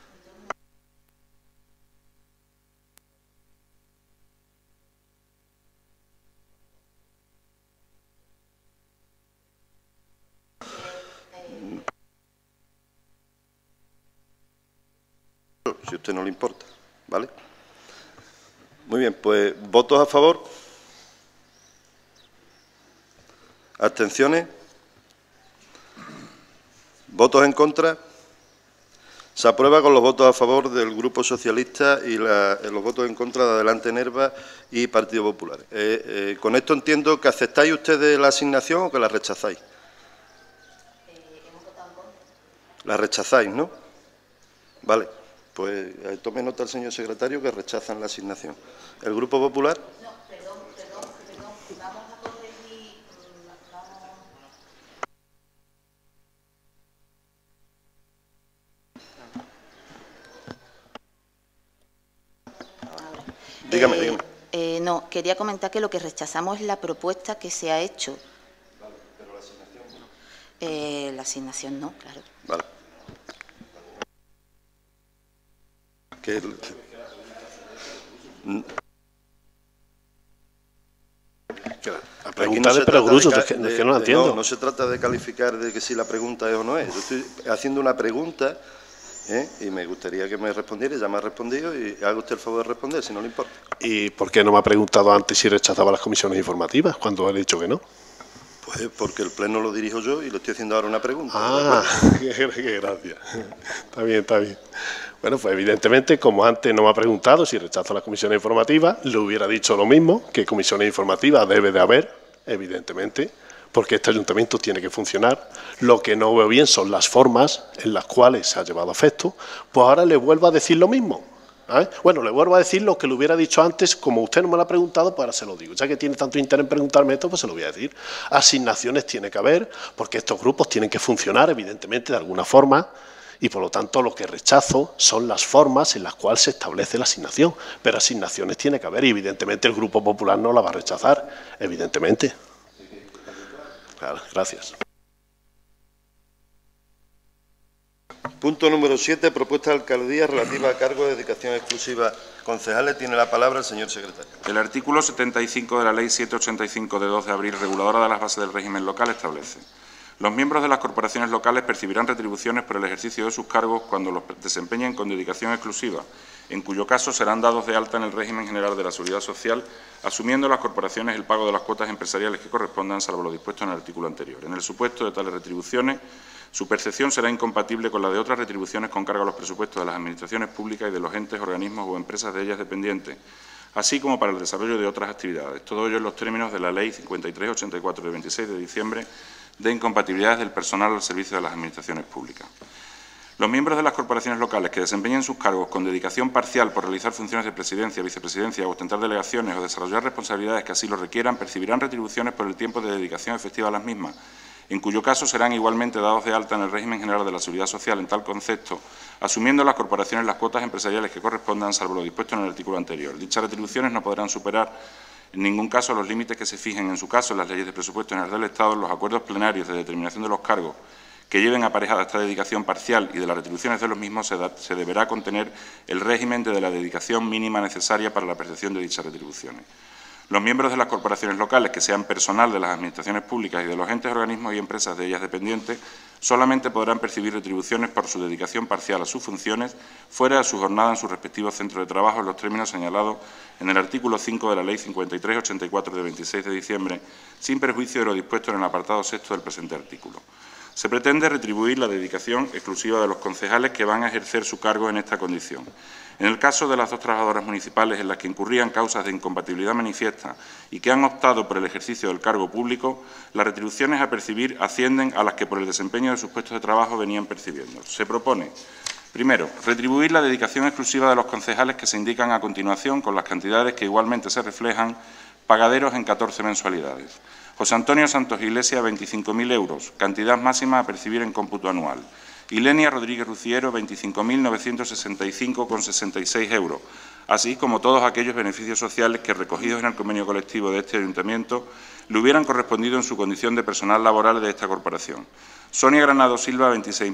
Si a usted no le importa, ¿vale? Muy bien, pues ¿votos a favor? ¿Abstenciones? ¿Votos en contra? Se aprueba con los votos a favor del Grupo Socialista y la, los votos en contra de Adelante Nerva y Partido Popular. Eh, eh, con esto entiendo que aceptáis ustedes la asignación o que la rechazáis. Eh, hemos votado en contra. La rechazáis, ¿no? Vale, pues eh, tome nota el señor secretario que rechazan la asignación. ¿El Grupo Popular? No, perdón, perdón, perdón. Vamos a corregir. Vamos... Dígame, eh, dígame. Eh, no, quería comentar que lo que rechazamos es la propuesta que se ha hecho. Vale, pero la asignación no. Eh, la asignación no, claro. Vale. Que el... La pregunta de perogrullo, es que, es que no la entiendo. No, no se trata de calificar de que si la pregunta es o no es. Yo estoy haciendo una pregunta, ¿eh? Y me gustaría que me respondiera, ya me ha respondido y haga usted el favor de responder, si no le importa. ¿Y por qué no me ha preguntado antes si rechazaba las comisiones informativas, cuando he dicho que no? Pues porque el pleno lo dirijo yo y le estoy haciendo ahora una pregunta. Ah, qué, qué gracia. Está bien, está bien. Bueno, pues evidentemente, como antes no me ha preguntado si rechazo las comisiones informativas, le hubiera dicho lo mismo, que comisiones informativas debe de haber, evidentemente, porque este ayuntamiento tiene que funcionar. Lo que no veo bien son las formas en las cuales se ha llevado a efecto. Pues ahora le vuelvo a decir lo mismo. ¿Eh? Bueno, le vuelvo a decir lo que le hubiera dicho antes, como usted no me lo ha preguntado, pues ahora se lo digo. Ya que tiene tanto interés en preguntarme esto, pues se lo voy a decir. Asignaciones tiene que haber, porque estos grupos tienen que funcionar, evidentemente, de alguna forma, y por lo tanto lo que rechazo son las formas en las cuales se establece la asignación. Pero asignaciones tiene que haber y evidentemente el Grupo Popular no la va a rechazar, evidentemente. Claro, gracias. Punto número siete, propuesta de alcaldía relativa a cargos de dedicación exclusiva. Concejales, tiene la palabra el señor secretario. El artículo setenta y cinco de la Ley setecientos ochenta y cinco de dos de abril, reguladora de las bases del régimen local, establece: Los miembros de las corporaciones locales percibirán retribuciones por el ejercicio de sus cargos cuando los desempeñen con dedicación exclusiva, en cuyo caso serán dados de alta en el régimen general de la Seguridad Social, asumiendo las corporaciones el pago de las cuotas empresariales que correspondan, salvo lo dispuesto en el artículo anterior. En el supuesto de tales retribuciones, su percepción será incompatible con la de otras retribuciones con cargo a los presupuestos de las administraciones públicas y de los entes, organismos o empresas de ellas dependientes, así como para el desarrollo de otras actividades. Todo ello en los términos de la Ley cincuenta y tres ochenta y cuatro de veintiséis de diciembre de incompatibilidades del personal al servicio de las administraciones públicas. Los miembros de las corporaciones locales que desempeñen sus cargos con dedicación parcial por realizar funciones de presidencia, vicepresidencia, ostentar delegaciones o desarrollar responsabilidades que así lo requieran, percibirán retribuciones por el tiempo de dedicación efectiva a las mismas, en cuyo caso serán igualmente dados de alta en el régimen general de la Seguridad Social en tal concepto, asumiendo las corporaciones las cuotas empresariales que correspondan, salvo lo dispuesto en el artículo anterior. Dichas retribuciones no podrán superar en ningún caso los límites que se fijen en su caso en las leyes de presupuesto general del Estado, en los acuerdos plenarios de determinación de los cargos que lleven aparejada esta dedicación parcial y de las retribuciones de los mismos, se, da, se deberá contener el régimen de la dedicación mínima necesaria para la percepción de dichas retribuciones. Los miembros de las corporaciones locales, que sean personal de las administraciones públicas y de los entes, organismos y empresas de ellas dependientes, solamente podrán percibir retribuciones por su dedicación parcial a sus funciones, fuera de su jornada en sus respectivos centros de trabajo, en los términos señalados en el artículo cinco de la Ley cincuenta y tres ochenta y cuatro de veintiséis de diciembre, sin perjuicio de lo dispuesto en el apartado sexto del presente artículo. Se pretende retribuir la dedicación exclusiva de los concejales que van a ejercer su cargo en esta condición. En el caso de las dos trabajadoras municipales en las que incurrían causas de incompatibilidad manifiesta y que han optado por el ejercicio del cargo público, las retribuciones a percibir ascienden a las que por el desempeño de sus puestos de trabajo venían percibiendo. Se propone, primero, retribuir la dedicación exclusiva de los concejales que se indican a continuación con las cantidades que igualmente se reflejan, pagaderos en catorce mensualidades. José Antonio Santos Iglesias, veinticinco mil euros, cantidad máxima a percibir en cómputo anual. Ilenia Rodríguez Ruciero, veinticinco mil novecientos sesenta y cinco con sesenta y seis euros, así como todos aquellos beneficios sociales que, recogidos en el convenio colectivo de este ayuntamiento, le hubieran correspondido en su condición de personal laboral de esta corporación. Sonia Granado Silva, veintiséis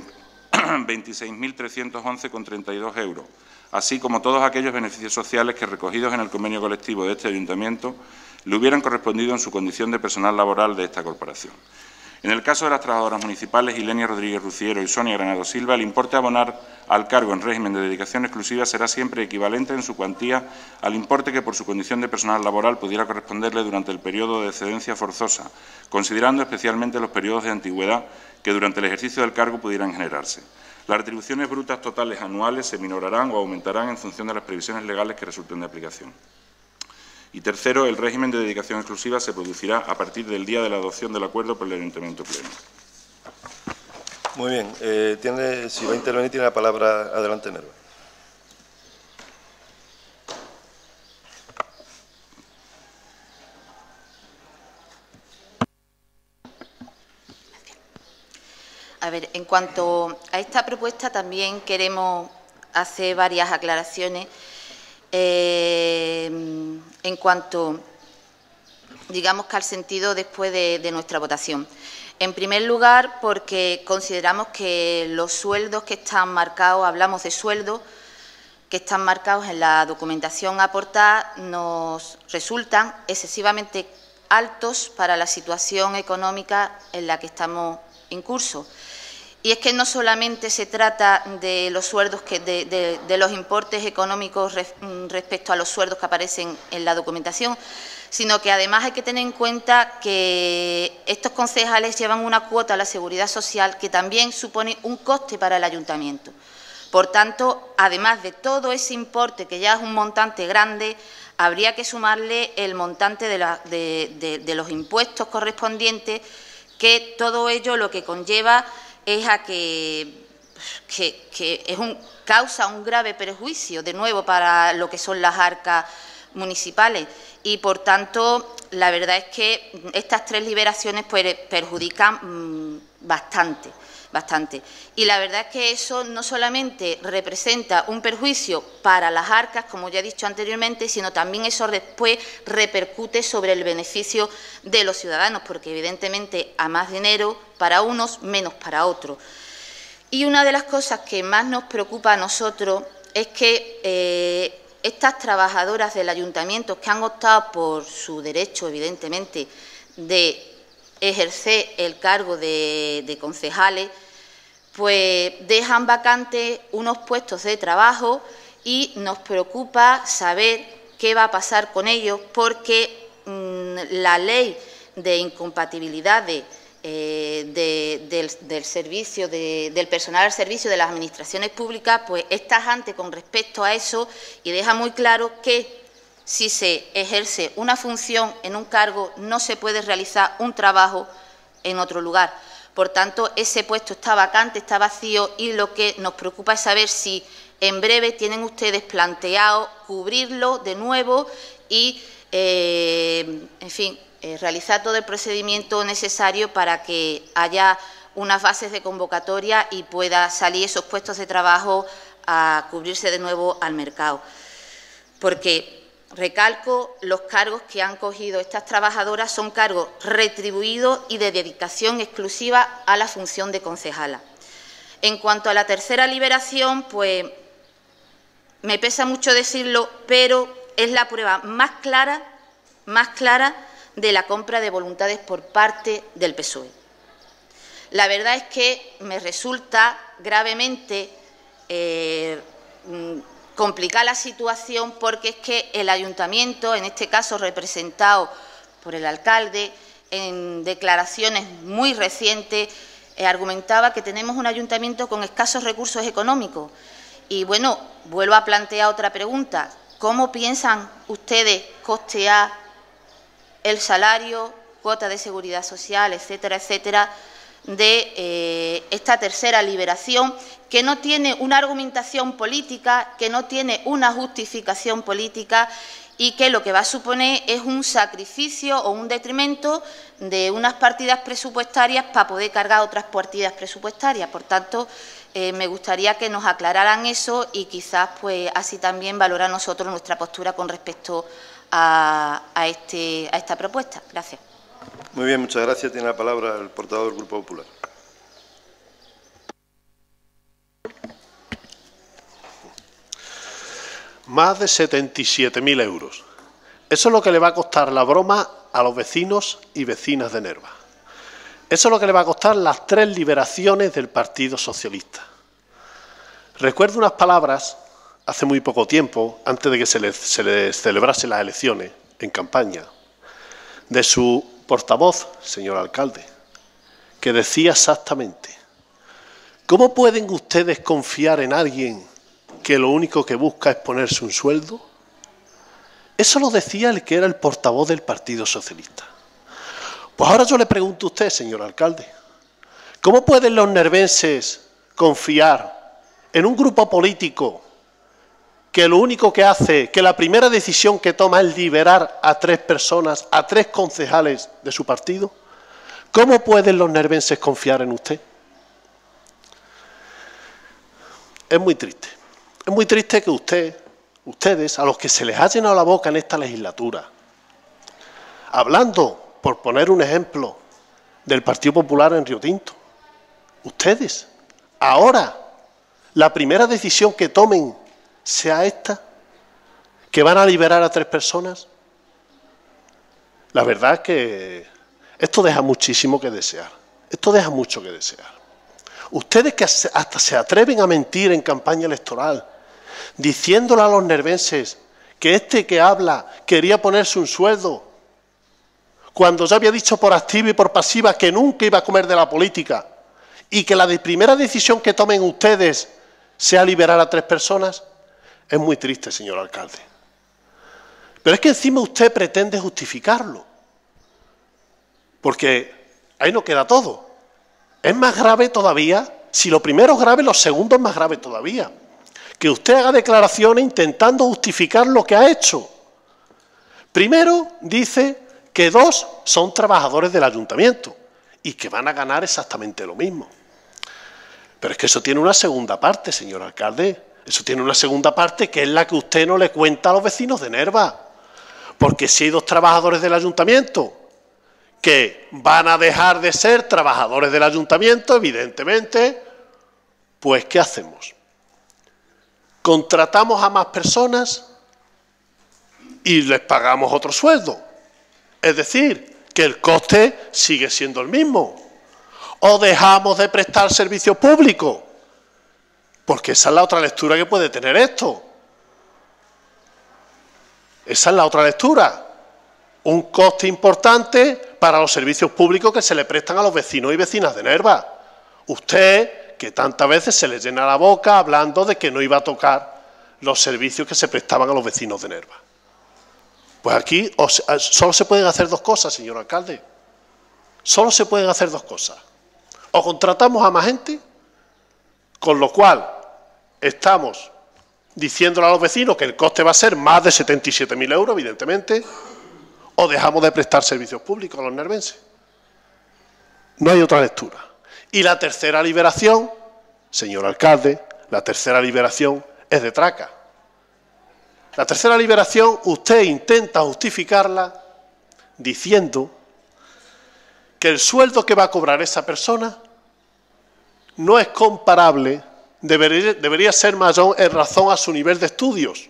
mil trescientos once con treinta y dos euros, así como todos aquellos beneficios sociales que, recogidos en el convenio colectivo de este ayuntamiento, le hubieran correspondido en su condición de personal laboral de esta corporación. En el caso de las trabajadoras municipales Ilenia Rodríguez Ruciero y Sonia Granado Silva, el importe a abonar al cargo en régimen de dedicación exclusiva será siempre equivalente en su cuantía al importe que por su condición de personal laboral pudiera corresponderle durante el periodo de excedencia forzosa, considerando especialmente los periodos de antigüedad que durante el ejercicio del cargo pudieran generarse. Las retribuciones brutas totales anuales se minorarán o aumentarán en función de las previsiones legales que resulten de aplicación. Y tercero, el régimen de dedicación exclusiva se producirá a partir del día de la adopción del acuerdo por el Ayuntamiento Pleno. Muy bien. Eh, tiene, si va a intervenir, tiene la palabra. Adelante, Nerva. A ver, en cuanto a esta propuesta también queremos hacer varias aclaraciones. Eh, en cuanto, digamos que al sentido después de, de nuestra votación. En primer lugar, porque consideramos que los sueldos que están marcados, hablamos de sueldos que están marcados en la documentación aportada, nos resultan excesivamente altos para la situación económica en la que estamos en curso. Y es que no solamente se trata de los sueldos, que de, de, de los importes económicos res, respecto a los sueldos que aparecen en la documentación, sino que además hay que tener en cuenta que estos concejales llevan una cuota a la Seguridad Social que también supone un coste para el Ayuntamiento. Por tanto, además de todo ese importe, que ya es un montante grande, habría que sumarle el montante de, la, de, de, de los impuestos correspondientes, que todo ello lo que conlleva es a que, que, que es un, causa un grave perjuicio, de nuevo, para lo que son las arcas municipales. Y, por tanto, la verdad es que estas tres liberaciones pues, perjudican mmm, bastante, bastante. Y la verdad es que eso no solamente representa un perjuicio para las arcas, como ya he dicho anteriormente, sino también eso después repercute sobre el beneficio de los ciudadanos, porque evidentemente a más dinero para unos, menos para otros. Y una de las cosas que más nos preocupa a nosotros es que eh, estas trabajadoras del ayuntamiento que han optado por su derecho, evidentemente, de ejercer el cargo de, de concejales, pues dejan vacantes unos puestos de trabajo y nos preocupa saber qué va a pasar con ellos, porque mmm, la ley de incompatibilidad de, eh, de, del, del, servicio, de, del personal al servicio de las administraciones públicas, pues es tajante con respecto a eso y deja muy claro que si se ejerce una función en un cargo, no se puede realizar un trabajo en otro lugar. Por tanto, ese puesto está vacante, está vacío y lo que nos preocupa es saber si en breve tienen ustedes planteado cubrirlo de nuevo y, eh, en fin, eh, realizar todo el procedimiento necesario para que haya unas bases de convocatoria y pueda salir esos puestos de trabajo a cubrirse de nuevo al mercado. Porque, recalco, los cargos que han cogido estas trabajadoras son cargos retribuidos y de dedicación exclusiva a la función de concejala. En cuanto a la tercera liberación, pues me pesa mucho decirlo, pero es la prueba más clara, más clara de la compra de voluntades por parte del P S O E. La verdad es que me resulta gravemente eh, complicada la situación, porque es que el ayuntamiento, en este caso representado por el alcalde, en declaraciones muy recientes, eh, argumentaba que tenemos un ayuntamiento con escasos recursos económicos. Y, bueno, vuelvo a plantear otra pregunta. ¿Cómo piensan ustedes costear el salario, cuota de seguridad social, etcétera, etcétera, de eh, esta tercera liberación, que no tiene una argumentación política, que no tiene una justificación política y que lo que va a suponer es un sacrificio o un detrimento de unas partidas presupuestarias para poder cargar otras partidas presupuestarias? Por tanto, eh, me gustaría que nos aclararan eso y quizás pues así también valorar nosotros nuestra postura con respecto a, a, este, a esta propuesta. Gracias. Muy bien, muchas gracias. Tiene la palabra el portavoz del Grupo Popular. Más de setenta y siete mil euros. Eso es lo que le va a costar la broma a los vecinos y vecinas de Nerva. Eso es lo que le va a costar las tres liberaciones del Partido Socialista. Recuerdo unas palabras hace muy poco tiempo, antes de que se les, se les celebrasen las elecciones en campaña, de su portavoz, señor alcalde, que decía exactamente: ¿cómo pueden ustedes confiar en alguien que lo único que busca es ponerse un sueldo? Eso lo decía el que era el portavoz del Partido Socialista. Pues ahora yo le pregunto a usted, señor alcalde, ¿cómo pueden los nervenses confiar en un grupo político que lo único que hace, que la primera decisión que toma es liberar a tres personas, a tres concejales de su partido? ¿Cómo pueden los nervenses confiar en usted? Es muy triste. Es muy triste que usted, ustedes, a los que se les ha llenado la boca en esta legislatura, hablando, por poner un ejemplo, del Partido Popular en Río Tinto, ustedes, ahora, la primera decisión que tomen sea esta, que van a liberar a tres personas. La verdad es que esto deja muchísimo que desear. Esto deja mucho que desear. Ustedes que hasta se atreven a mentir en campaña electoral, diciéndole a los nervenses que este que habla quería ponerse un sueldo, cuando ya había dicho por activa y por pasiva que nunca iba a comer de la política, y que la de primera decisión que tomen ustedes sea liberar a tres personas, es muy triste, señor alcalde. Pero es que encima usted pretende justificarlo, porque ahí no queda todo. Es más grave todavía, si lo primero es grave, lo segundo es más grave todavía, que usted haga declaraciones intentando justificar lo que ha hecho. Primero dice que dos son trabajadores del ayuntamiento y que van a ganar exactamente lo mismo. Pero es que eso tiene una segunda parte, señor alcalde. Eso tiene una segunda parte que es la que usted no le cuenta a los vecinos de Nerva. Porque si hay dos trabajadores del ayuntamiento que van a dejar de ser trabajadores del ayuntamiento, evidentemente, pues ¿qué hacemos? Contratamos a más personas y les pagamos otro sueldo. Es decir, que el coste sigue siendo el mismo. O dejamos de prestar servicios públicos, porque esa es la otra lectura que puede tener esto. Esa es la otra lectura. Un coste importante para los servicios públicos que se le prestan a los vecinos y vecinas de Nerva. Usted, que tantas veces se le llena la boca hablando de que no iba a tocar los servicios que se prestaban a los vecinos de Nerva. Pues aquí os, solo se pueden hacer dos cosas, señor alcalde. Solo se pueden hacer dos cosas. O contratamos a más gente, con lo cual estamos diciéndole a los vecinos que el coste va a ser más de setenta y siete mil euros, evidentemente, o dejamos de prestar servicios públicos a los nervenses. No hay otra lectura. Y la tercera liberación, señor alcalde, la tercera liberación es de traca. La tercera liberación usted intenta justificarla diciendo que el sueldo que va a cobrar esa persona no es comparable, debería, debería ser mayor en razón a su nivel de estudios.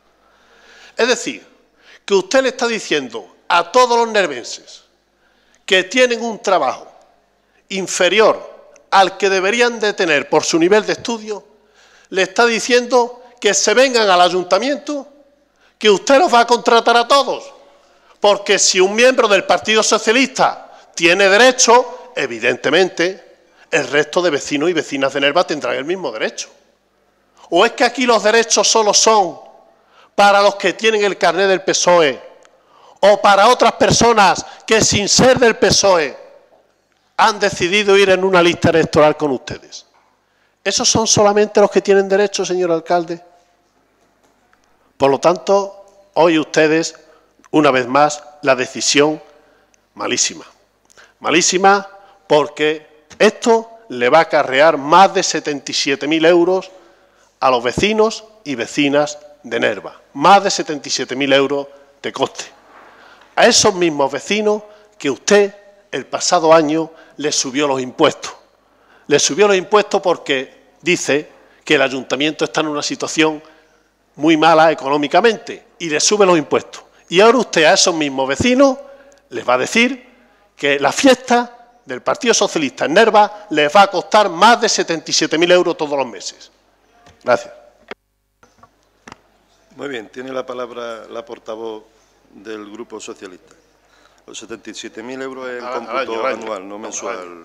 Es decir, que usted le está diciendo a todos los nervenses que tienen un trabajo inferior al que deberían de tener por su nivel de estudio, le está diciendo que se vengan al ayuntamiento, que usted los va a contratar a todos, porque si un miembro del Partido Socialista tiene derecho, evidentemente el resto de vecinos y vecinas de Nerva tendrán el mismo derecho. ¿O es que aquí los derechos solo son para los que tienen el carné del P S O E o para otras personas que sin ser del P S O E han decidido ir en una lista electoral con ustedes? ¿Esos son solamente los que tienen derecho, señor alcalde? Por lo tanto, hoy ustedes, una vez más, la decisión malísima. Malísima porque esto le va a acarrear más de setenta y siete mil euros a los vecinos y vecinas de Nerva. Más de setenta y siete mil euros de coste. A esos mismos vecinos que usted el pasado año les subió los impuestos. Les subió los impuestos porque dice que el ayuntamiento está en una situación muy mala económicamente y les sube los impuestos. Y ahora usted a esos mismos vecinos les va a decir que la fiesta del Partido Socialista en Nerva les va a costar más de setenta y siete mil euros todos los meses. Gracias. Muy bien, tiene la palabra la portavoz del Grupo Socialista. Los setenta y siete mil euros en cómputo año, anual, año. no mensual.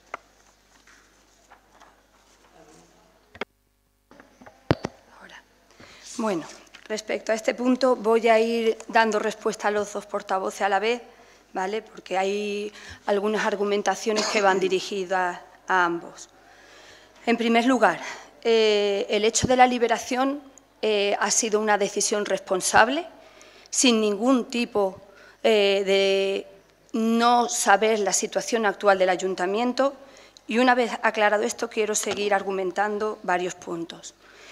Ahora. Bueno, respecto a este punto voy a ir dando respuesta a los dos portavoces a la vez, ¿vale? Porque hay algunas argumentaciones que van dirigidas a ambos. En primer lugar, eh, el hecho de la liberación eh, ha sido una decisión responsable, sin ningún tipo eh, de no saber la situación actual del ayuntamiento, y una vez aclarado esto quiero seguir argumentando varios puntos.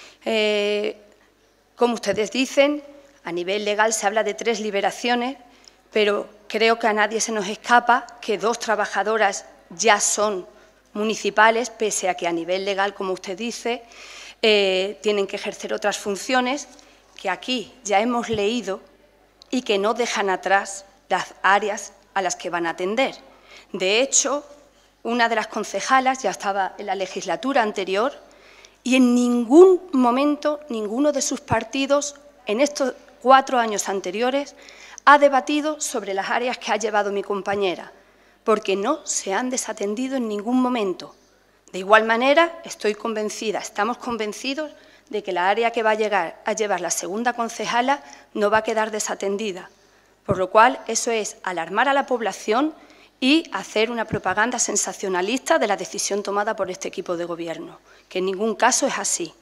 Eh, como ustedes dicen, a nivel legal se habla de tres liberaciones, pero creo que a nadie se nos escapa que dos trabajadoras ya son municipales, pese a que a nivel legal, como usted dice, eh, tienen que ejercer otras funciones que aquí ya hemos leído y que no dejan atrás las áreas a las que van a atender. De hecho, una de las concejalas ya estaba en la legislatura anterior y en ningún momento ninguno de sus partidos en estos cuatro años anteriores ha debatido sobre las áreas que ha llevado mi compañera, porque no se han desatendido en ningún momento. De igual manera, estoy convencida, estamos convencidos de que la área que va a llegar a llevar la segunda concejala no va a quedar desatendida, por lo cual eso es alarmar a la población y hacer una propaganda sensacionalista de la decisión tomada por este equipo de gobierno, que en ningún caso es así.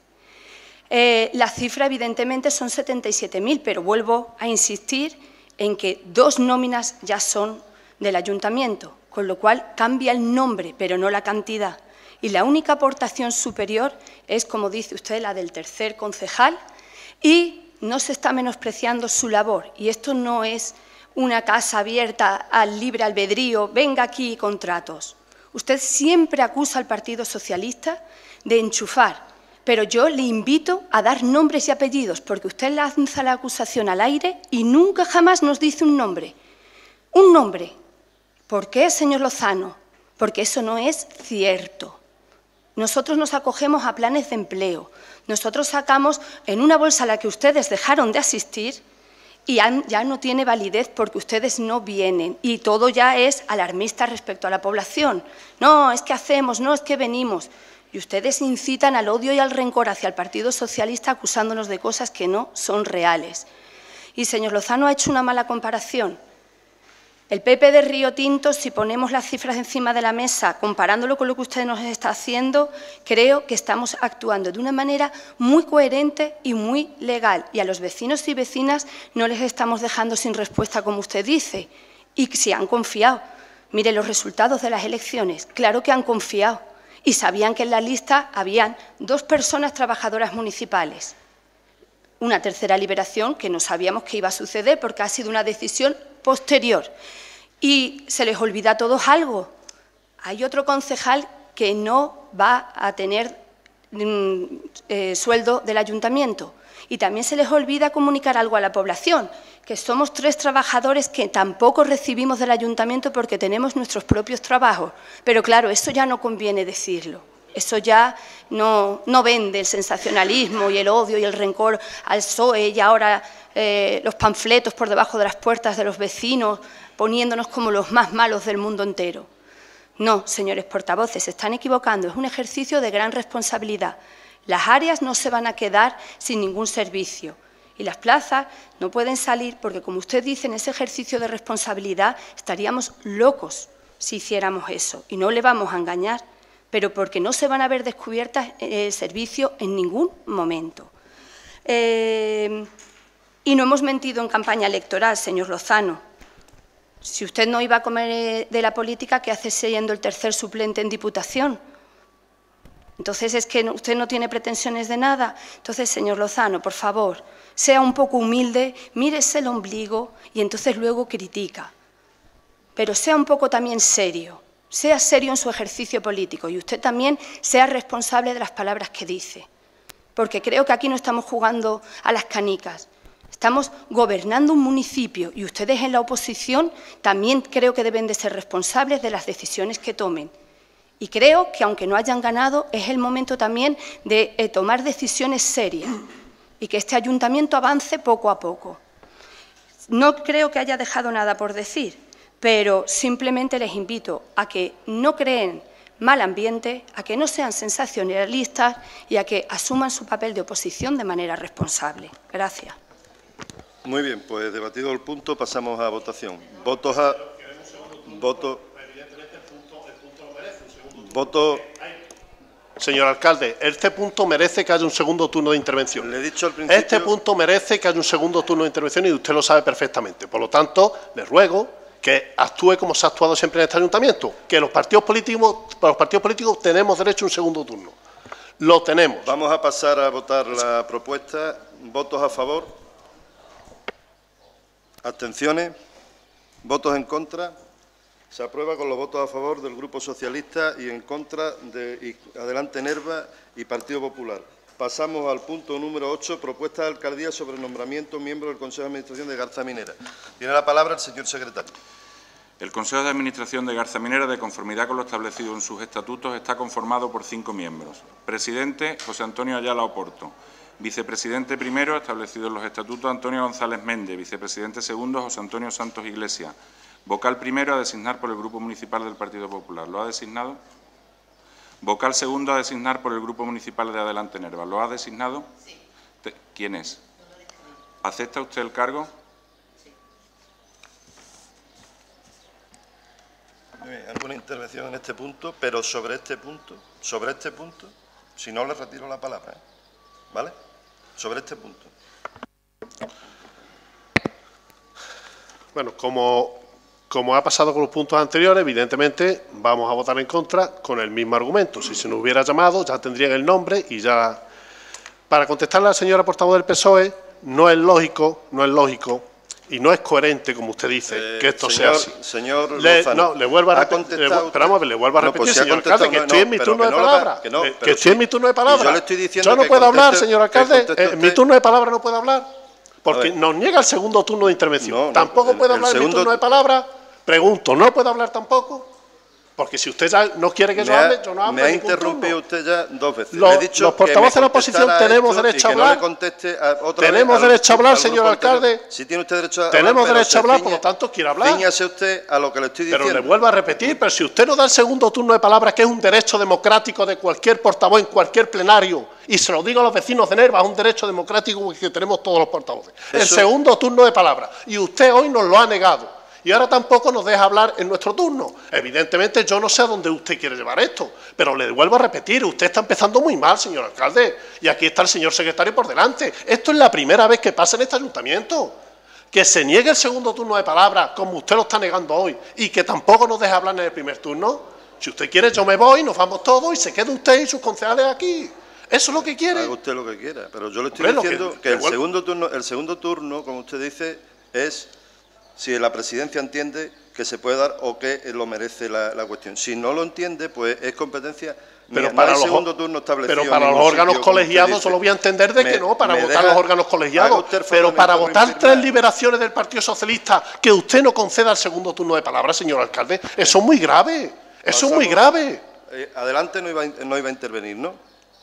Eh, la cifra, evidentemente, son setenta y siete mil, pero vuelvo a insistir en que dos nóminas ya son del ayuntamiento, con lo cual cambia el nombre, pero no la cantidad. Y la única aportación superior es, como dice usted, la del tercer concejal, y no se está menospreciando su labor. Y esto no es una casa abierta al libre albedrío, venga aquí y contratos. Usted siempre acusa al Partido Socialista de enchufar, pero yo le invito a dar nombres y apellidos, porque usted lanza la acusación al aire y nunca jamás nos dice un nombre. Un nombre. ¿Por qué, señor Lozano? Porque eso no es cierto. Nosotros nos acogemos a planes de empleo. Nosotros sacamos en una bolsa a la que ustedes dejaron de asistir y ya no tiene validez porque ustedes no vienen y todo ya es alarmista respecto a la población. No, es que hacemos, no, es que venimos. Y ustedes incitan al odio y al rencor hacia el Partido Socialista acusándonos de cosas que no son reales. Y, señor Lozano, ha hecho una mala comparación. El P P de Río Tinto, si ponemos las cifras encima de la mesa, comparándolo con lo que usted nos está haciendo, creo que estamos actuando de una manera muy coherente y muy legal. Y a los vecinos y vecinas no les estamos dejando sin respuesta, como usted dice. Y si han confiado. Mire los resultados de las elecciones. Claro que han confiado. Y sabían que en la lista habían dos personas trabajadoras municipales. Una tercera liberación que no sabíamos que iba a suceder porque ha sido una decisión posterior. Y se les olvida a todos algo. Hay otro concejal que no va a tener mm, eh, sueldo del ayuntamiento. Y también se les olvida comunicar algo a la población, que somos tres trabajadores que tampoco recibimos del ayuntamiento porque tenemos nuestros propios trabajos. Pero claro, eso ya no conviene decirlo. Eso ya no, no vende el sensacionalismo y el odio y el rencor al P S O E y ahora eh, los panfletos por debajo de las puertas de los vecinos poniéndonos como los más malos del mundo entero. No, señores portavoces, se están equivocando. Es un ejercicio de gran responsabilidad. Las áreas no se van a quedar sin ningún servicio y las plazas no pueden salir porque, como usted dice, en ese ejercicio de responsabilidad estaríamos locos si hiciéramos eso y no le vamos a engañar, pero porque no se van a ver descubiertas el servicio en ningún momento. Eh, y no hemos mentido en campaña electoral, señor Lozano. Si usted no iba a comer de la política, ¿qué hace siendo el tercer suplente en Diputación? Entonces, ¿es que usted no tiene pretensiones de nada? Entonces, señor Lozano, por favor, sea un poco humilde, mírese el ombligo y entonces luego critica. Pero sea un poco también serio, sea serio en su ejercicio político y usted también sea responsable de las palabras que dice. Porque creo que aquí no estamos jugando a las canicas. Estamos gobernando un municipio y ustedes en la oposición también creo que deben de ser responsables de las decisiones que tomen. Y creo que, aunque no hayan ganado, es el momento también de eh, tomar decisiones serias y que este ayuntamiento avance poco a poco. No creo que haya dejado nada por decir, pero simplemente les invito a que no creen mal ambiente, a que no sean sensacionalistas y a que asuman su papel de oposición de manera responsable. Gracias. Muy bien, pues debatido el punto, pasamos a votación. Votos a... Voto... Voto... Señor alcalde, este punto merece que haya un segundo turno de intervención. Le he dicho al principio... Este punto merece que haya un segundo turno de intervención y usted lo sabe perfectamente. Por lo tanto, le ruego que actúe como se ha actuado siempre en este ayuntamiento, que los partidos políticos, los partidos políticos tenemos derecho a un segundo turno. Lo tenemos. Vamos a pasar a votar la propuesta. ¿Votos a favor? ¿Abstenciones? ¿Votos en contra? Se aprueba con los votos a favor del Grupo Socialista y en contra de Adelante Nerva y Partido Popular. Pasamos al punto número ocho, propuesta de alcaldía sobre el nombramiento miembro del Consejo de Administración de Garza Minera. Tiene la palabra el señor secretario. El Consejo de Administración de Garza Minera, de conformidad con lo establecido en sus estatutos, está conformado por cinco miembros. Presidente, José Antonio Ayala Oporto. Vicepresidente primero, establecido en los estatutos, Antonio González Méndez. Vicepresidente segundo, José Antonio Santos Iglesias. Vocal primero a designar por el Grupo Municipal del Partido Popular. ¿Lo ha designado? Vocal segundo a designar por el Grupo Municipal de Adelante Nerva. ¿Lo ha designado? Sí. ¿Quién es? ¿Acepta usted el cargo? Sí. ¿Alguna intervención en este punto? Pero sobre este punto, sobre este punto, si no le retiro la palabra, ¿eh? ¿Vale? Sobre este punto. Bueno, como... Como ha pasado con los puntos anteriores, evidentemente vamos a votar en contra con el mismo argumento. Si se nos hubiera llamado, ya tendrían el nombre y ya... Para contestarle a la señora portavoz del P S O E, no es lógico, no es lógico y no es coherente, como usted dice, eh, que esto señor, sea así. Señor le, No, le vuelvo a repetir, le, esperamos, le vuelvo a repetir, no, pues señor alcalde, que estoy no, en mi turno de no palabra. Que, no, que estoy sí, en mi turno de palabra. Yo le estoy diciendo Yo no que puedo conteste, hablar, señor alcalde, eh, en mi turno de palabra no puedo hablar, porque ver, nos niega el segundo turno de intervención. No, no, Tampoco el, puedo el hablar segundo, en mi turno de palabra, Pregunto, ¿no puedo hablar tampoco? Porque si usted ya no quiere que yo hable, yo no hablo. Me ha interrumpido usted ya dos veces. Lo, Le he dicho los portavoces que de la oposición tenemos derecho a hablar. No le conteste a otra tenemos vez derecho a hablar, señor anterior. alcalde. Si tiene usted derecho a hablar. Tenemos pero derecho a hablar, ciña, por lo tanto, quiere hablar. Cíñase usted a lo que le estoy diciendo. Pero le vuelvo a repetir, pero si usted no da el segundo turno de palabra, que es un derecho democrático de cualquier portavoz en cualquier plenario, y se lo digo a los vecinos de Nerva, es un derecho democrático que tenemos todos los portavoces. Eso... El segundo turno de palabra. Y usted hoy nos lo ha negado. Y ahora tampoco nos deja hablar en nuestro turno. Evidentemente yo no sé a dónde usted quiere llevar esto, pero le vuelvo a repetir, usted está empezando muy mal, señor alcalde, y aquí está el señor secretario por delante. Esto es la primera vez que pasa en este ayuntamiento. Que se niegue el segundo turno de palabra, como usted lo está negando hoy, y que tampoco nos deje hablar en el primer turno. Si usted quiere, yo me voy, nos vamos todos y se quede usted y sus concejales aquí. ¿Eso es lo que quiere? Haga usted lo que quiera, pero yo le estoy Hombre, diciendo que, que, que el, vuelvo... segundo turno, el segundo turno, como usted dice, es si la presidencia entiende que se puede dar o que lo merece la, la cuestión. Si no lo entiende, pues es competencia. Pero mía, para no hay los, segundo turno establecido. Pero para los órganos sitio, colegiados solo voy a entender de me, que no, para votar deja, los órganos colegiados. Pero para votar tres liberaciones del Partido Socialista, que usted no conceda el segundo turno de palabra, señor alcalde, eso es muy grave. Eso Pasamos, es muy grave. Eh, adelante no iba, no iba a intervenir, ¿no?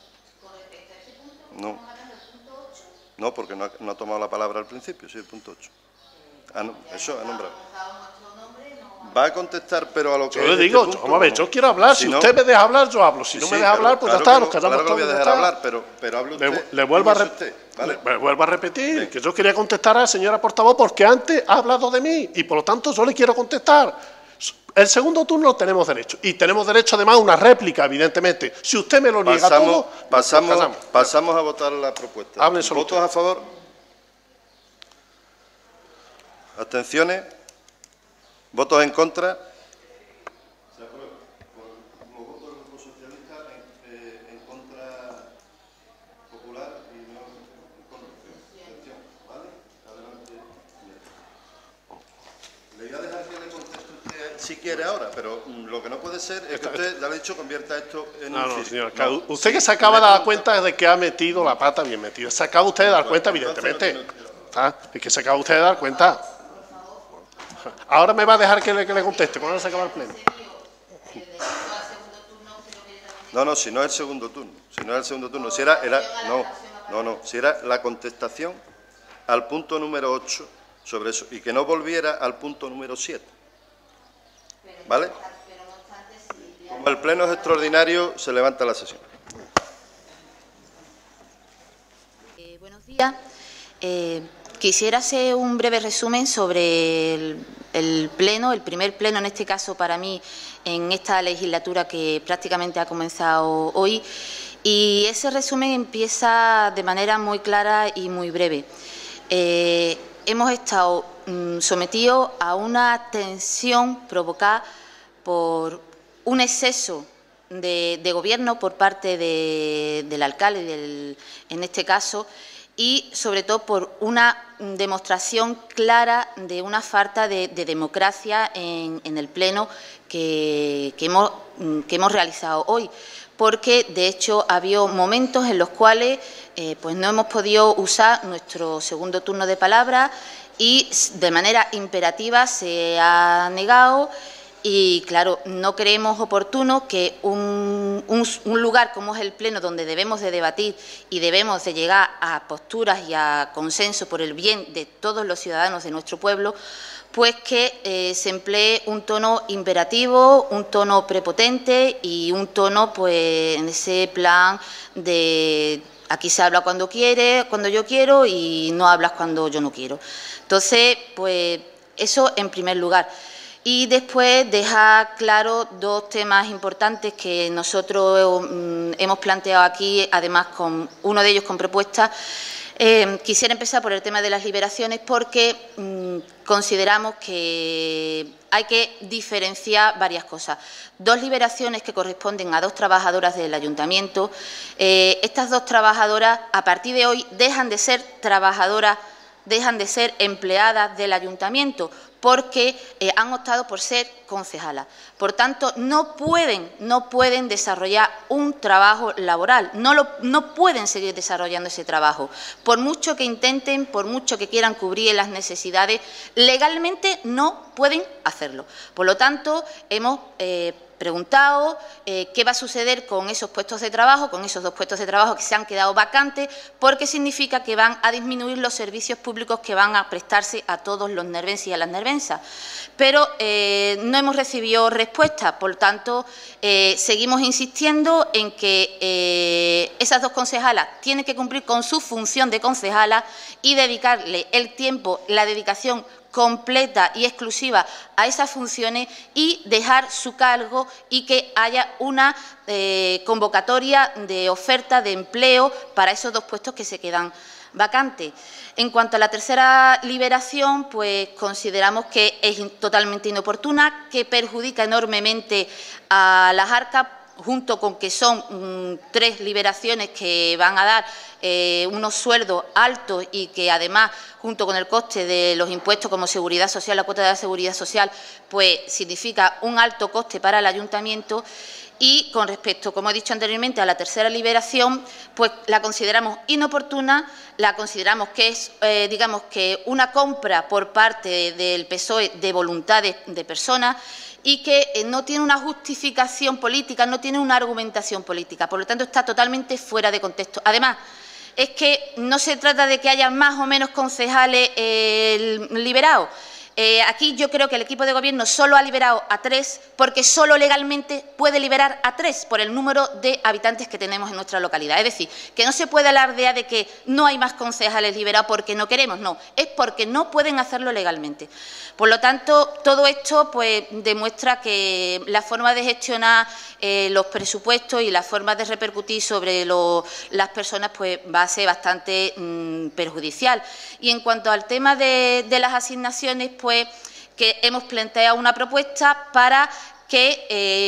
No. No, porque no ha, no ha tomado la palabra al principio, sí, el punto ocho. Ah, no, eso ha nombrado. Va a contestar, pero a lo que... Yo le digo, este punto, vamos a ver, yo quiero hablar. Si, si no, usted me deja hablar, yo hablo. Si no sí, me deja claro, hablar, pues claro ya está, no, nos quedamos claro todos. Claro que voy a dejar hablar, pero, pero hable usted. Le, le, vuelvo a usted, ¿vale? le, le vuelvo a repetir Bien. que yo quería contestar a la señora portavoz porque antes ha hablado de mí y por lo tanto yo le quiero contestar. El segundo turno tenemos derecho. Y tenemos derecho además a una réplica, evidentemente. Si usted me lo niega pasamos, todo, pasamos, pasamos a votar la propuesta. Hable solo ¿Votos usted. a favor? ¿Abstenciones? ¿Votos en contra? Se aprueba. Los votos del Grupo Socialista en, eh, en contra popular y no en contra. Abstención. ¿Vale? Adelante. Le voy a dejar que le conteste usted si quiere ahora, pero mm, lo que no puede ser es que usted, ya le he dicho, convierta esto en no, un no, circo. señor, no, usted sí, que se acaba de dar cuenta de que ha metido la pata bien metida. Se acaba usted de dar cuenta, evidentemente. ¿Ah? Es que se acaba usted de dar cuenta. Ahora me va a dejar que le, que le conteste, cuando se acaba el pleno. No, no, si no es el segundo turno, si no es el segundo turno, si era, era, no, no, no, si era la contestación al punto número ocho sobre eso, y que no volviera al punto número siete, ¿vale? Como el pleno es extraordinario, se levanta la sesión. Eh, buenos días. Eh, Quisiera hacer un breve resumen sobre el, el pleno, el primer pleno en este caso para mí en esta legislatura que prácticamente ha comenzado hoy, y ese resumen empieza de manera muy clara y muy breve. Eh, hemos estado mm, sometidos a una tensión provocada por un exceso de, de gobierno por parte de, del alcalde, del, en este caso, y sobre todo por una demostración clara de una falta de, de democracia en, en el pleno que, que, hemos, que hemos realizado hoy, porque de hecho ha habido momentos en los cuales eh, pues no hemos podido usar nuestro segundo turno de palabra y de manera imperativa se ha negado. Y, claro, no creemos oportuno que un, un, un lugar como es el Pleno, donde debemos de debatir y debemos de llegar a posturas y a consenso por el bien de todos los ciudadanos de nuestro pueblo, pues que eh, se emplee un tono imperativo, un tono prepotente y un tono, pues, en ese plan de aquí se habla cuando quiere, cuando yo quiero y no hablas cuando yo no quiero. Entonces, pues, eso en primer lugar. Y después deja claro dos temas importantes que nosotros mm, hemos planteado aquí, además con uno de ellos con propuestas. Eh, quisiera empezar por el tema de las liberaciones porque mmm, consideramos que hay que diferenciar varias cosas. Dos liberaciones que corresponden a dos trabajadoras del ayuntamiento. Eh, estas dos trabajadoras, a partir de hoy, dejan de ser trabajadoras dejan de ser empleadas del ayuntamiento, porque eh, han optado por ser concejalas. Por tanto, no pueden, no pueden desarrollar un trabajo laboral, no, lo, no pueden seguir desarrollando ese trabajo. Por mucho que intenten, por mucho que quieran cubrir las necesidades, legalmente no pueden hacerlo. Por lo tanto, hemos eh, preguntado eh, qué va a suceder con esos puestos de trabajo, con esos dos puestos de trabajo que se han quedado vacantes, porque significa que van a disminuir los servicios públicos que van a prestarse a todos los nervenses y a las nervensas. Pero eh, no hemos recibido respuesta, por tanto, eh, seguimos insistiendo en que eh, esas dos concejalas tienen que cumplir con su función de concejala y dedicarle el tiempo, la dedicación completa y exclusiva a esas funciones y dejar su cargo y que haya una eh, convocatoria de oferta de empleo para esos dos puestos que se quedan vacantes. En cuanto a la tercera liberación, pues consideramos que es totalmente inoportuna, que perjudica enormemente a las arcas, junto con que son mmm, tres liberaciones que van a dar eh, unos sueldos altos y que además, junto con el coste de los impuestos como seguridad social, la cuota de la seguridad social, pues significa un alto coste para el ayuntamiento. Y con respecto, como he dicho anteriormente, a la tercera liberación, pues la consideramos inoportuna, la consideramos que es, eh, digamos, que una compra por parte del P S O E de voluntades de personas y que eh, no tiene una justificación política, no tiene una argumentación política. Por lo tanto, está totalmente fuera de contexto. Además, es que no se trata de que haya más o menos concejales eh, liberados. Eh, aquí yo creo que el equipo de gobierno solo ha liberado a tres, porque solo legalmente puede liberar a tres por el número de habitantes que tenemos en nuestra localidad. Es decir, que no se puede alardear de que no hay más concejales liberados porque no queremos, no, es porque no pueden hacerlo legalmente. Por lo tanto, todo esto pues, demuestra que la forma de gestionar eh, los presupuestos y la forma de repercutir sobre lo, las personas pues, va a ser bastante mmm, perjudicial. Y en cuanto al tema de, de las asignaciones, pues que hemos planteado una propuesta para que,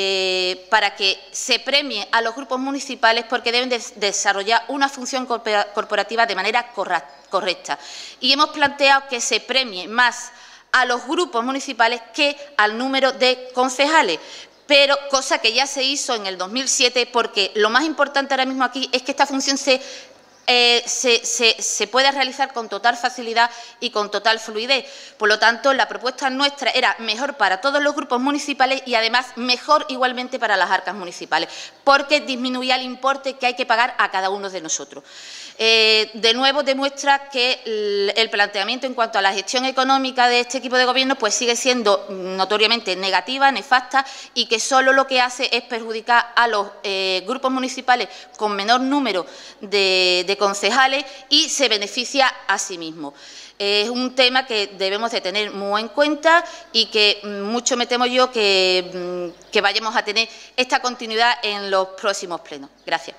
eh, para que se premie a los grupos municipales porque deben de desarrollar una función corporativa de manera correcta. Y hemos planteado que se premie más a los grupos municipales que al número de concejales, pero cosa que ya se hizo en el dos mil siete, porque lo más importante ahora mismo aquí es que esta función se Eh, se, se, se puede realizar con total facilidad y con total fluidez. Por lo tanto, la propuesta nuestra era mejor para todos los grupos municipales y además mejor igualmente para las arcas municipales, porque disminuía el importe que hay que pagar a cada uno de nosotros. Eh, de nuevo demuestra que el, el planteamiento en cuanto a la gestión económica de este equipo de gobierno pues sigue siendo notoriamente negativa, nefasta y que solo lo que hace es perjudicar a los eh, grupos municipales con menor número de, de concejales y se beneficia a sí mismo. Es un tema que debemos de tener muy en cuenta y que mucho me temo yo que, que vayamos a tener esta continuidad en los próximos plenos. Gracias.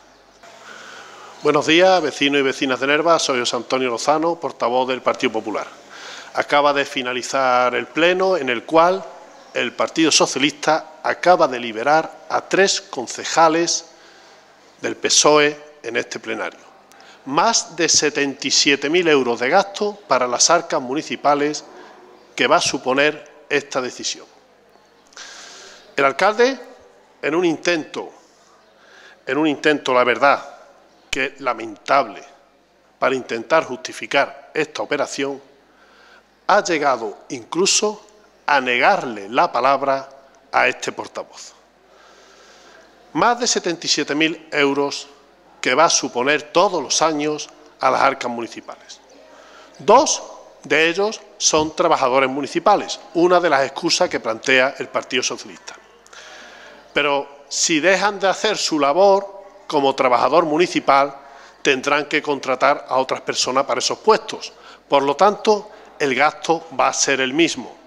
Buenos días, vecinos y vecinas de Nerva. Soy José Antonio Lozano, portavoz del Partido Popular. Acaba de finalizar el pleno en el cual el Partido Socialista acaba de liberar a tres concejales del P S O E en este plenario. Más de setenta y siete mil euros de gasto para las arcas municipales que va a suponer esta decisión. El alcalde, en un intento, en un intento, la verdad, que es lamentable, para intentar justificar esta operación, ha llegado incluso a negarle la palabra a este portavoz. Más de setenta y siete mil euros que va a suponer todos los años a las arcas municipales. Dos de ellos son trabajadores municipales, una de las excusas que plantea el Partido Socialista. Pero si dejan de hacer su labor como trabajador municipal, tendrán que contratar a otras personas para esos puestos. Por lo tanto, el gasto va a ser el mismo.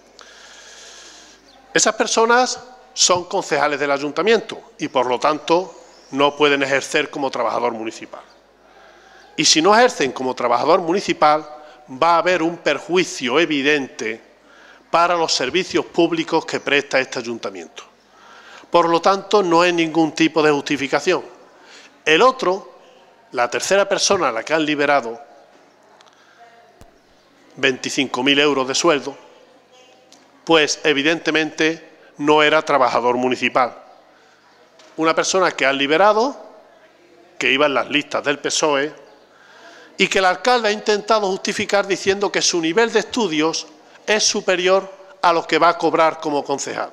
Esas personas son concejales del ayuntamiento y, por lo tanto, no pueden ejercer como trabajador municipal. Y si no ejercen como trabajador municipal, va a haber un perjuicio evidente para los servicios públicos que presta este ayuntamiento. Por lo tanto, no hay ningún tipo de justificación. El otro, la tercera persona a la que han liberado, veinticinco mil euros de sueldo, pues evidentemente no era trabajador municipal. Una persona que han liberado, que iba en las listas del P S O E, y que el alcalde ha intentado justificar diciendo que su nivel de estudios es superior a lo que va a cobrar como concejal.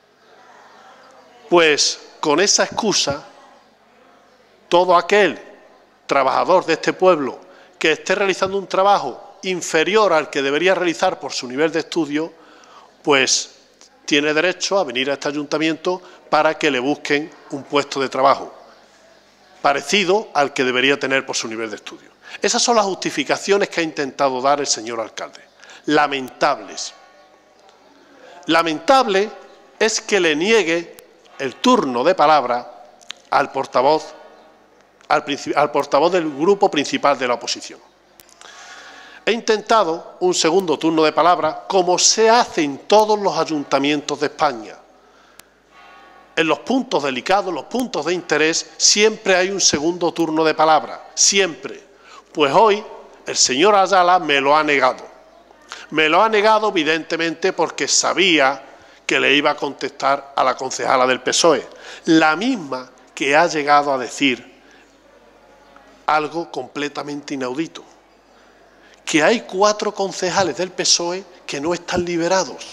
Pues con esa excusa, todo aquel trabajador de este pueblo que esté realizando un trabajo inferior al que debería realizar por su nivel de estudio, pues tiene derecho a venir a este ayuntamiento para que le busquen un puesto de trabajo parecido al que debería tener por su nivel de estudio. Esas son las justificaciones que ha intentado dar el señor alcalde. Lamentables. Lamentable es que le niegue el turno de palabra al portavoz, al, al portavoz del grupo principal de la oposición. He intentado un segundo turno de palabra, como se hace en todos los ayuntamientos de España. En los puntos delicados, los puntos de interés, siempre hay un segundo turno de palabra, siempre. Pues hoy el señor Ayala me lo ha negado. Me lo ha negado evidentemente porque sabía que le iba a contestar a la concejala del P S O E, la misma que ha llegado a decir algo completamente inaudito, que hay cuatro concejales del P S O E que no están liberados.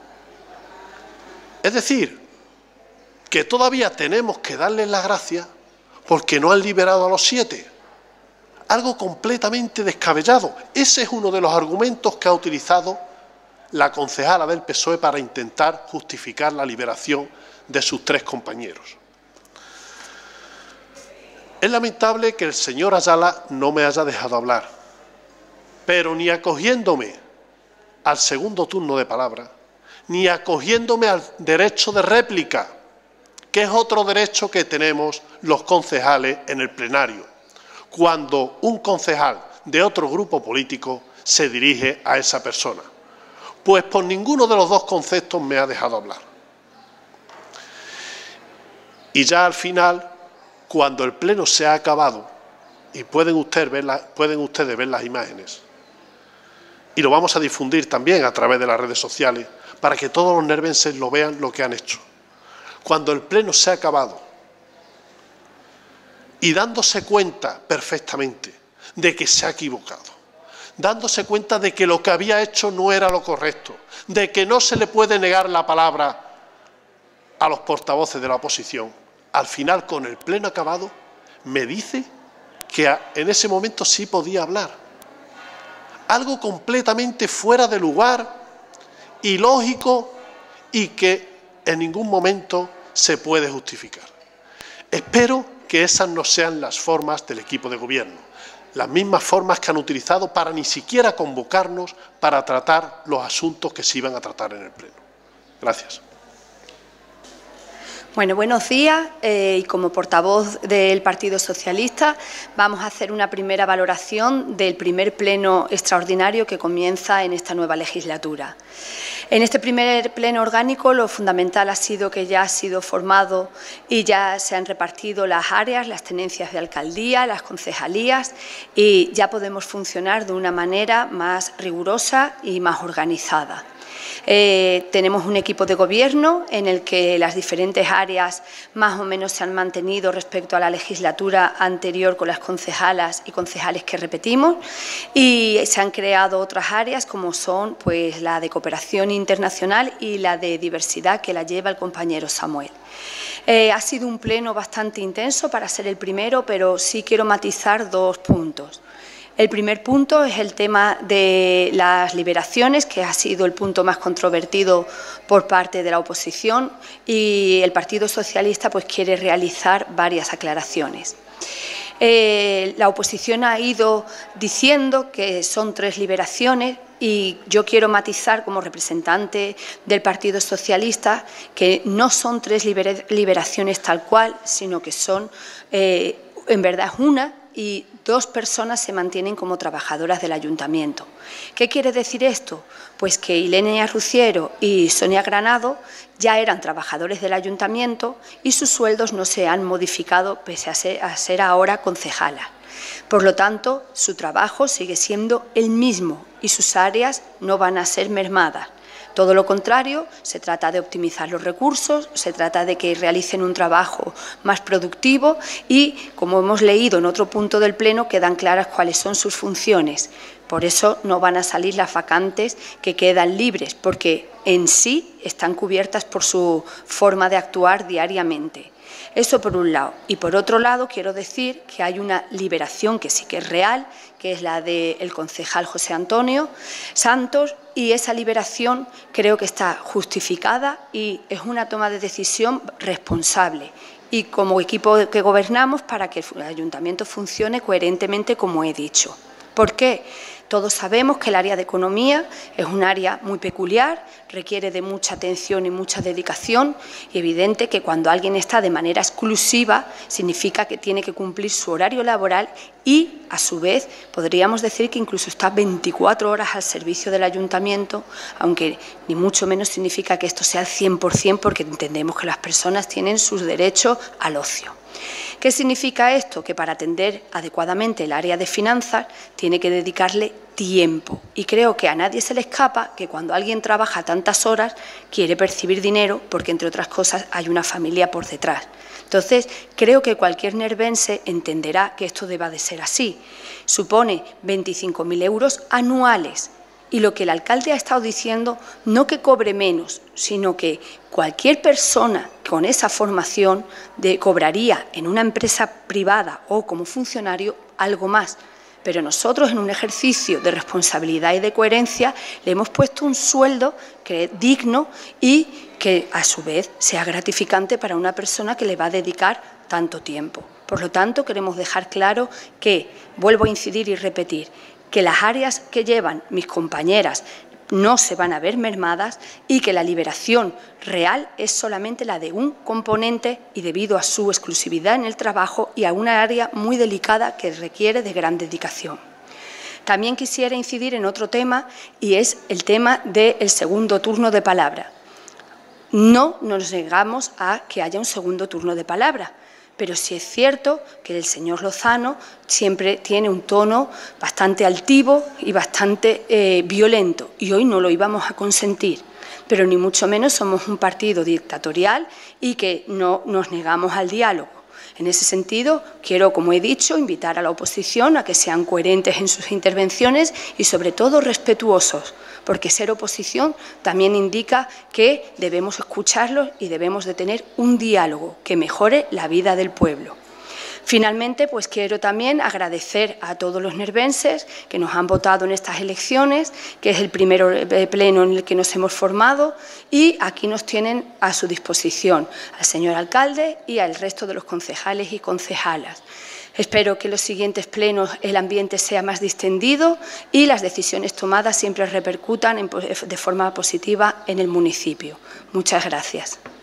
Es decir, que todavía tenemos que darles las gracias porque no han liberado a los siete. Algo completamente descabellado. Ese es uno de los argumentos que ha utilizado la concejala del P S O E para intentar justificar la liberación de sus tres compañeros. Es lamentable que el señor Ayala no me haya dejado hablar, pero ni acogiéndome al segundo turno de palabra, ni acogiéndome al derecho de réplica, que es otro derecho que tenemos los concejales en el plenario, cuando un concejal de otro grupo político se dirige a esa persona. Pues por ninguno de los dos conceptos me ha dejado hablar. Y ya al final, cuando el pleno se ha acabado, y pueden, usted ver la, pueden ustedes ver las imágenes, y lo vamos a difundir también a través de las redes sociales, para que todos los nervenses lo vean lo que han hecho. Cuando el pleno se ha acabado, y dándose cuenta perfectamente de que se ha equivocado, dándose cuenta de que lo que había hecho no era lo correcto, de que no se le puede negar la palabra a los portavoces de la oposición, al final, con el pleno acabado, me dice que en ese momento sí podía hablar. Algo completamente fuera de lugar, ilógico y que en ningún momento se puede justificar. Espero que esas no sean las formas del equipo de gobierno, las mismas formas que han utilizado para ni siquiera convocarnos para tratar los asuntos que se iban a tratar en el pleno. Gracias. Bueno, buenos días. Eh, y como portavoz del Partido Socialista vamos a hacer una primera valoración del primer pleno extraordinario que comienza en esta nueva legislatura. En este primer pleno orgánico lo fundamental ha sido que ya ha sido formado y ya se han repartido las áreas, las tenencias de alcaldía, las concejalías y ya podemos funcionar de una manera más rigurosa y más organizada. Eh, tenemos un equipo de gobierno en el que las diferentes áreas más o menos se han mantenido respecto a la legislatura anterior con las concejalas y concejales que repetimos y se han creado otras áreas como son pues, la de cooperación internacional y la de diversidad que la lleva el compañero Samuel. Eh, ha sido un pleno bastante intenso para ser el primero, pero sí quiero matizar dos puntos. El primer punto es el tema de las liberaciones, que ha sido el punto más controvertido por parte de la oposición y el Partido Socialista pues, quiere realizar varias aclaraciones. Eh, la oposición ha ido diciendo que son tres liberaciones y yo quiero matizar como representante del Partido Socialista que no son tres liber liberaciones tal cual, sino que son, eh, en verdad, una y dos personas se mantienen como trabajadoras del Ayuntamiento. ¿Qué quiere decir esto? Pues que Ilenia Ruciero y Sonia Granado ya eran trabajadores del Ayuntamiento y sus sueldos no se han modificado pese a ser, a ser ahora concejalas. Por lo tanto, su trabajo sigue siendo el mismo y sus áreas no van a ser mermadas. Todo lo contrario, se trata de optimizar los recursos, se trata de que realicen un trabajo más productivo y, como hemos leído en otro punto del Pleno, quedan claras cuáles son sus funciones. Por eso no van a salir las vacantes que quedan libres, porque en sí están cubiertas por su forma de actuar diariamente. Eso por un lado. Y por otro lado, quiero decir que hay una liberación que sí que es real, que es la del concejal José Antonio Santos, y esa liberación creo que está justificada y es una toma de decisión responsable. Y como equipo que gobernamos para que el ayuntamiento funcione coherentemente, como he dicho. ¿Por qué? Todos sabemos que el área de economía es un área muy peculiar, requiere de mucha atención y mucha dedicación y evidente que cuando alguien está de manera exclusiva significa que tiene que cumplir su horario laboral y, a su vez, podríamos decir que incluso está veinticuatro horas al servicio del ayuntamiento, aunque ni mucho menos significa que esto sea al cien por cien porque entendemos que las personas tienen sus derechos al ocio. ¿Qué significa esto? Que para atender adecuadamente el área de finanzas tiene que dedicarle tiempo. Y creo que a nadie se le escapa que cuando alguien trabaja tantas horas quiere percibir dinero porque, entre otras cosas, hay una familia por detrás. Entonces, creo que cualquier nervense entenderá que esto deba de ser así. Supone veinticinco mil euros anuales. Y lo que el alcalde ha estado diciendo, no que cobre menos, sino que cualquier persona con esa formación de, cobraría en una empresa privada o como funcionario algo más. Pero nosotros, en un ejercicio de responsabilidad y de coherencia, le hemos puesto un sueldo que es digno y que, a su vez, sea gratificante para una persona que le va a dedicar tanto tiempo. Por lo tanto, queremos dejar claro que, vuelvo a incidir y repetir, que las áreas que llevan mis compañeras no se van a ver mermadas y que la liberación real es solamente la de un componente y debido a su exclusividad en el trabajo y a una área muy delicada que requiere de gran dedicación. También quisiera incidir en otro tema y es el tema del segundo turno de palabra. No nos negamos a que haya un segundo turno de palabra. Pero sí es cierto que el señor Lozano siempre tiene un tono bastante altivo y bastante eh, violento, y hoy no lo íbamos a consentir. Pero ni mucho menos somos un partido dictatorial y que no nos negamos al diálogo. En ese sentido, quiero, como he dicho, invitar a la oposición a que sean coherentes en sus intervenciones y, sobre todo, respetuosos, porque ser oposición también indica que debemos escucharlos y debemos de tener un diálogo que mejore la vida del pueblo. Finalmente, pues quiero también agradecer a todos los nervenses que nos han votado en estas elecciones, que es el primer pleno en el que nos hemos formado, y aquí nos tienen a su disposición al señor alcalde y al resto de los concejales y concejalas. Espero que en los siguientes plenos el ambiente sea más distendido y las decisiones tomadas siempre repercutan en, de forma positiva en el municipio. Muchas gracias.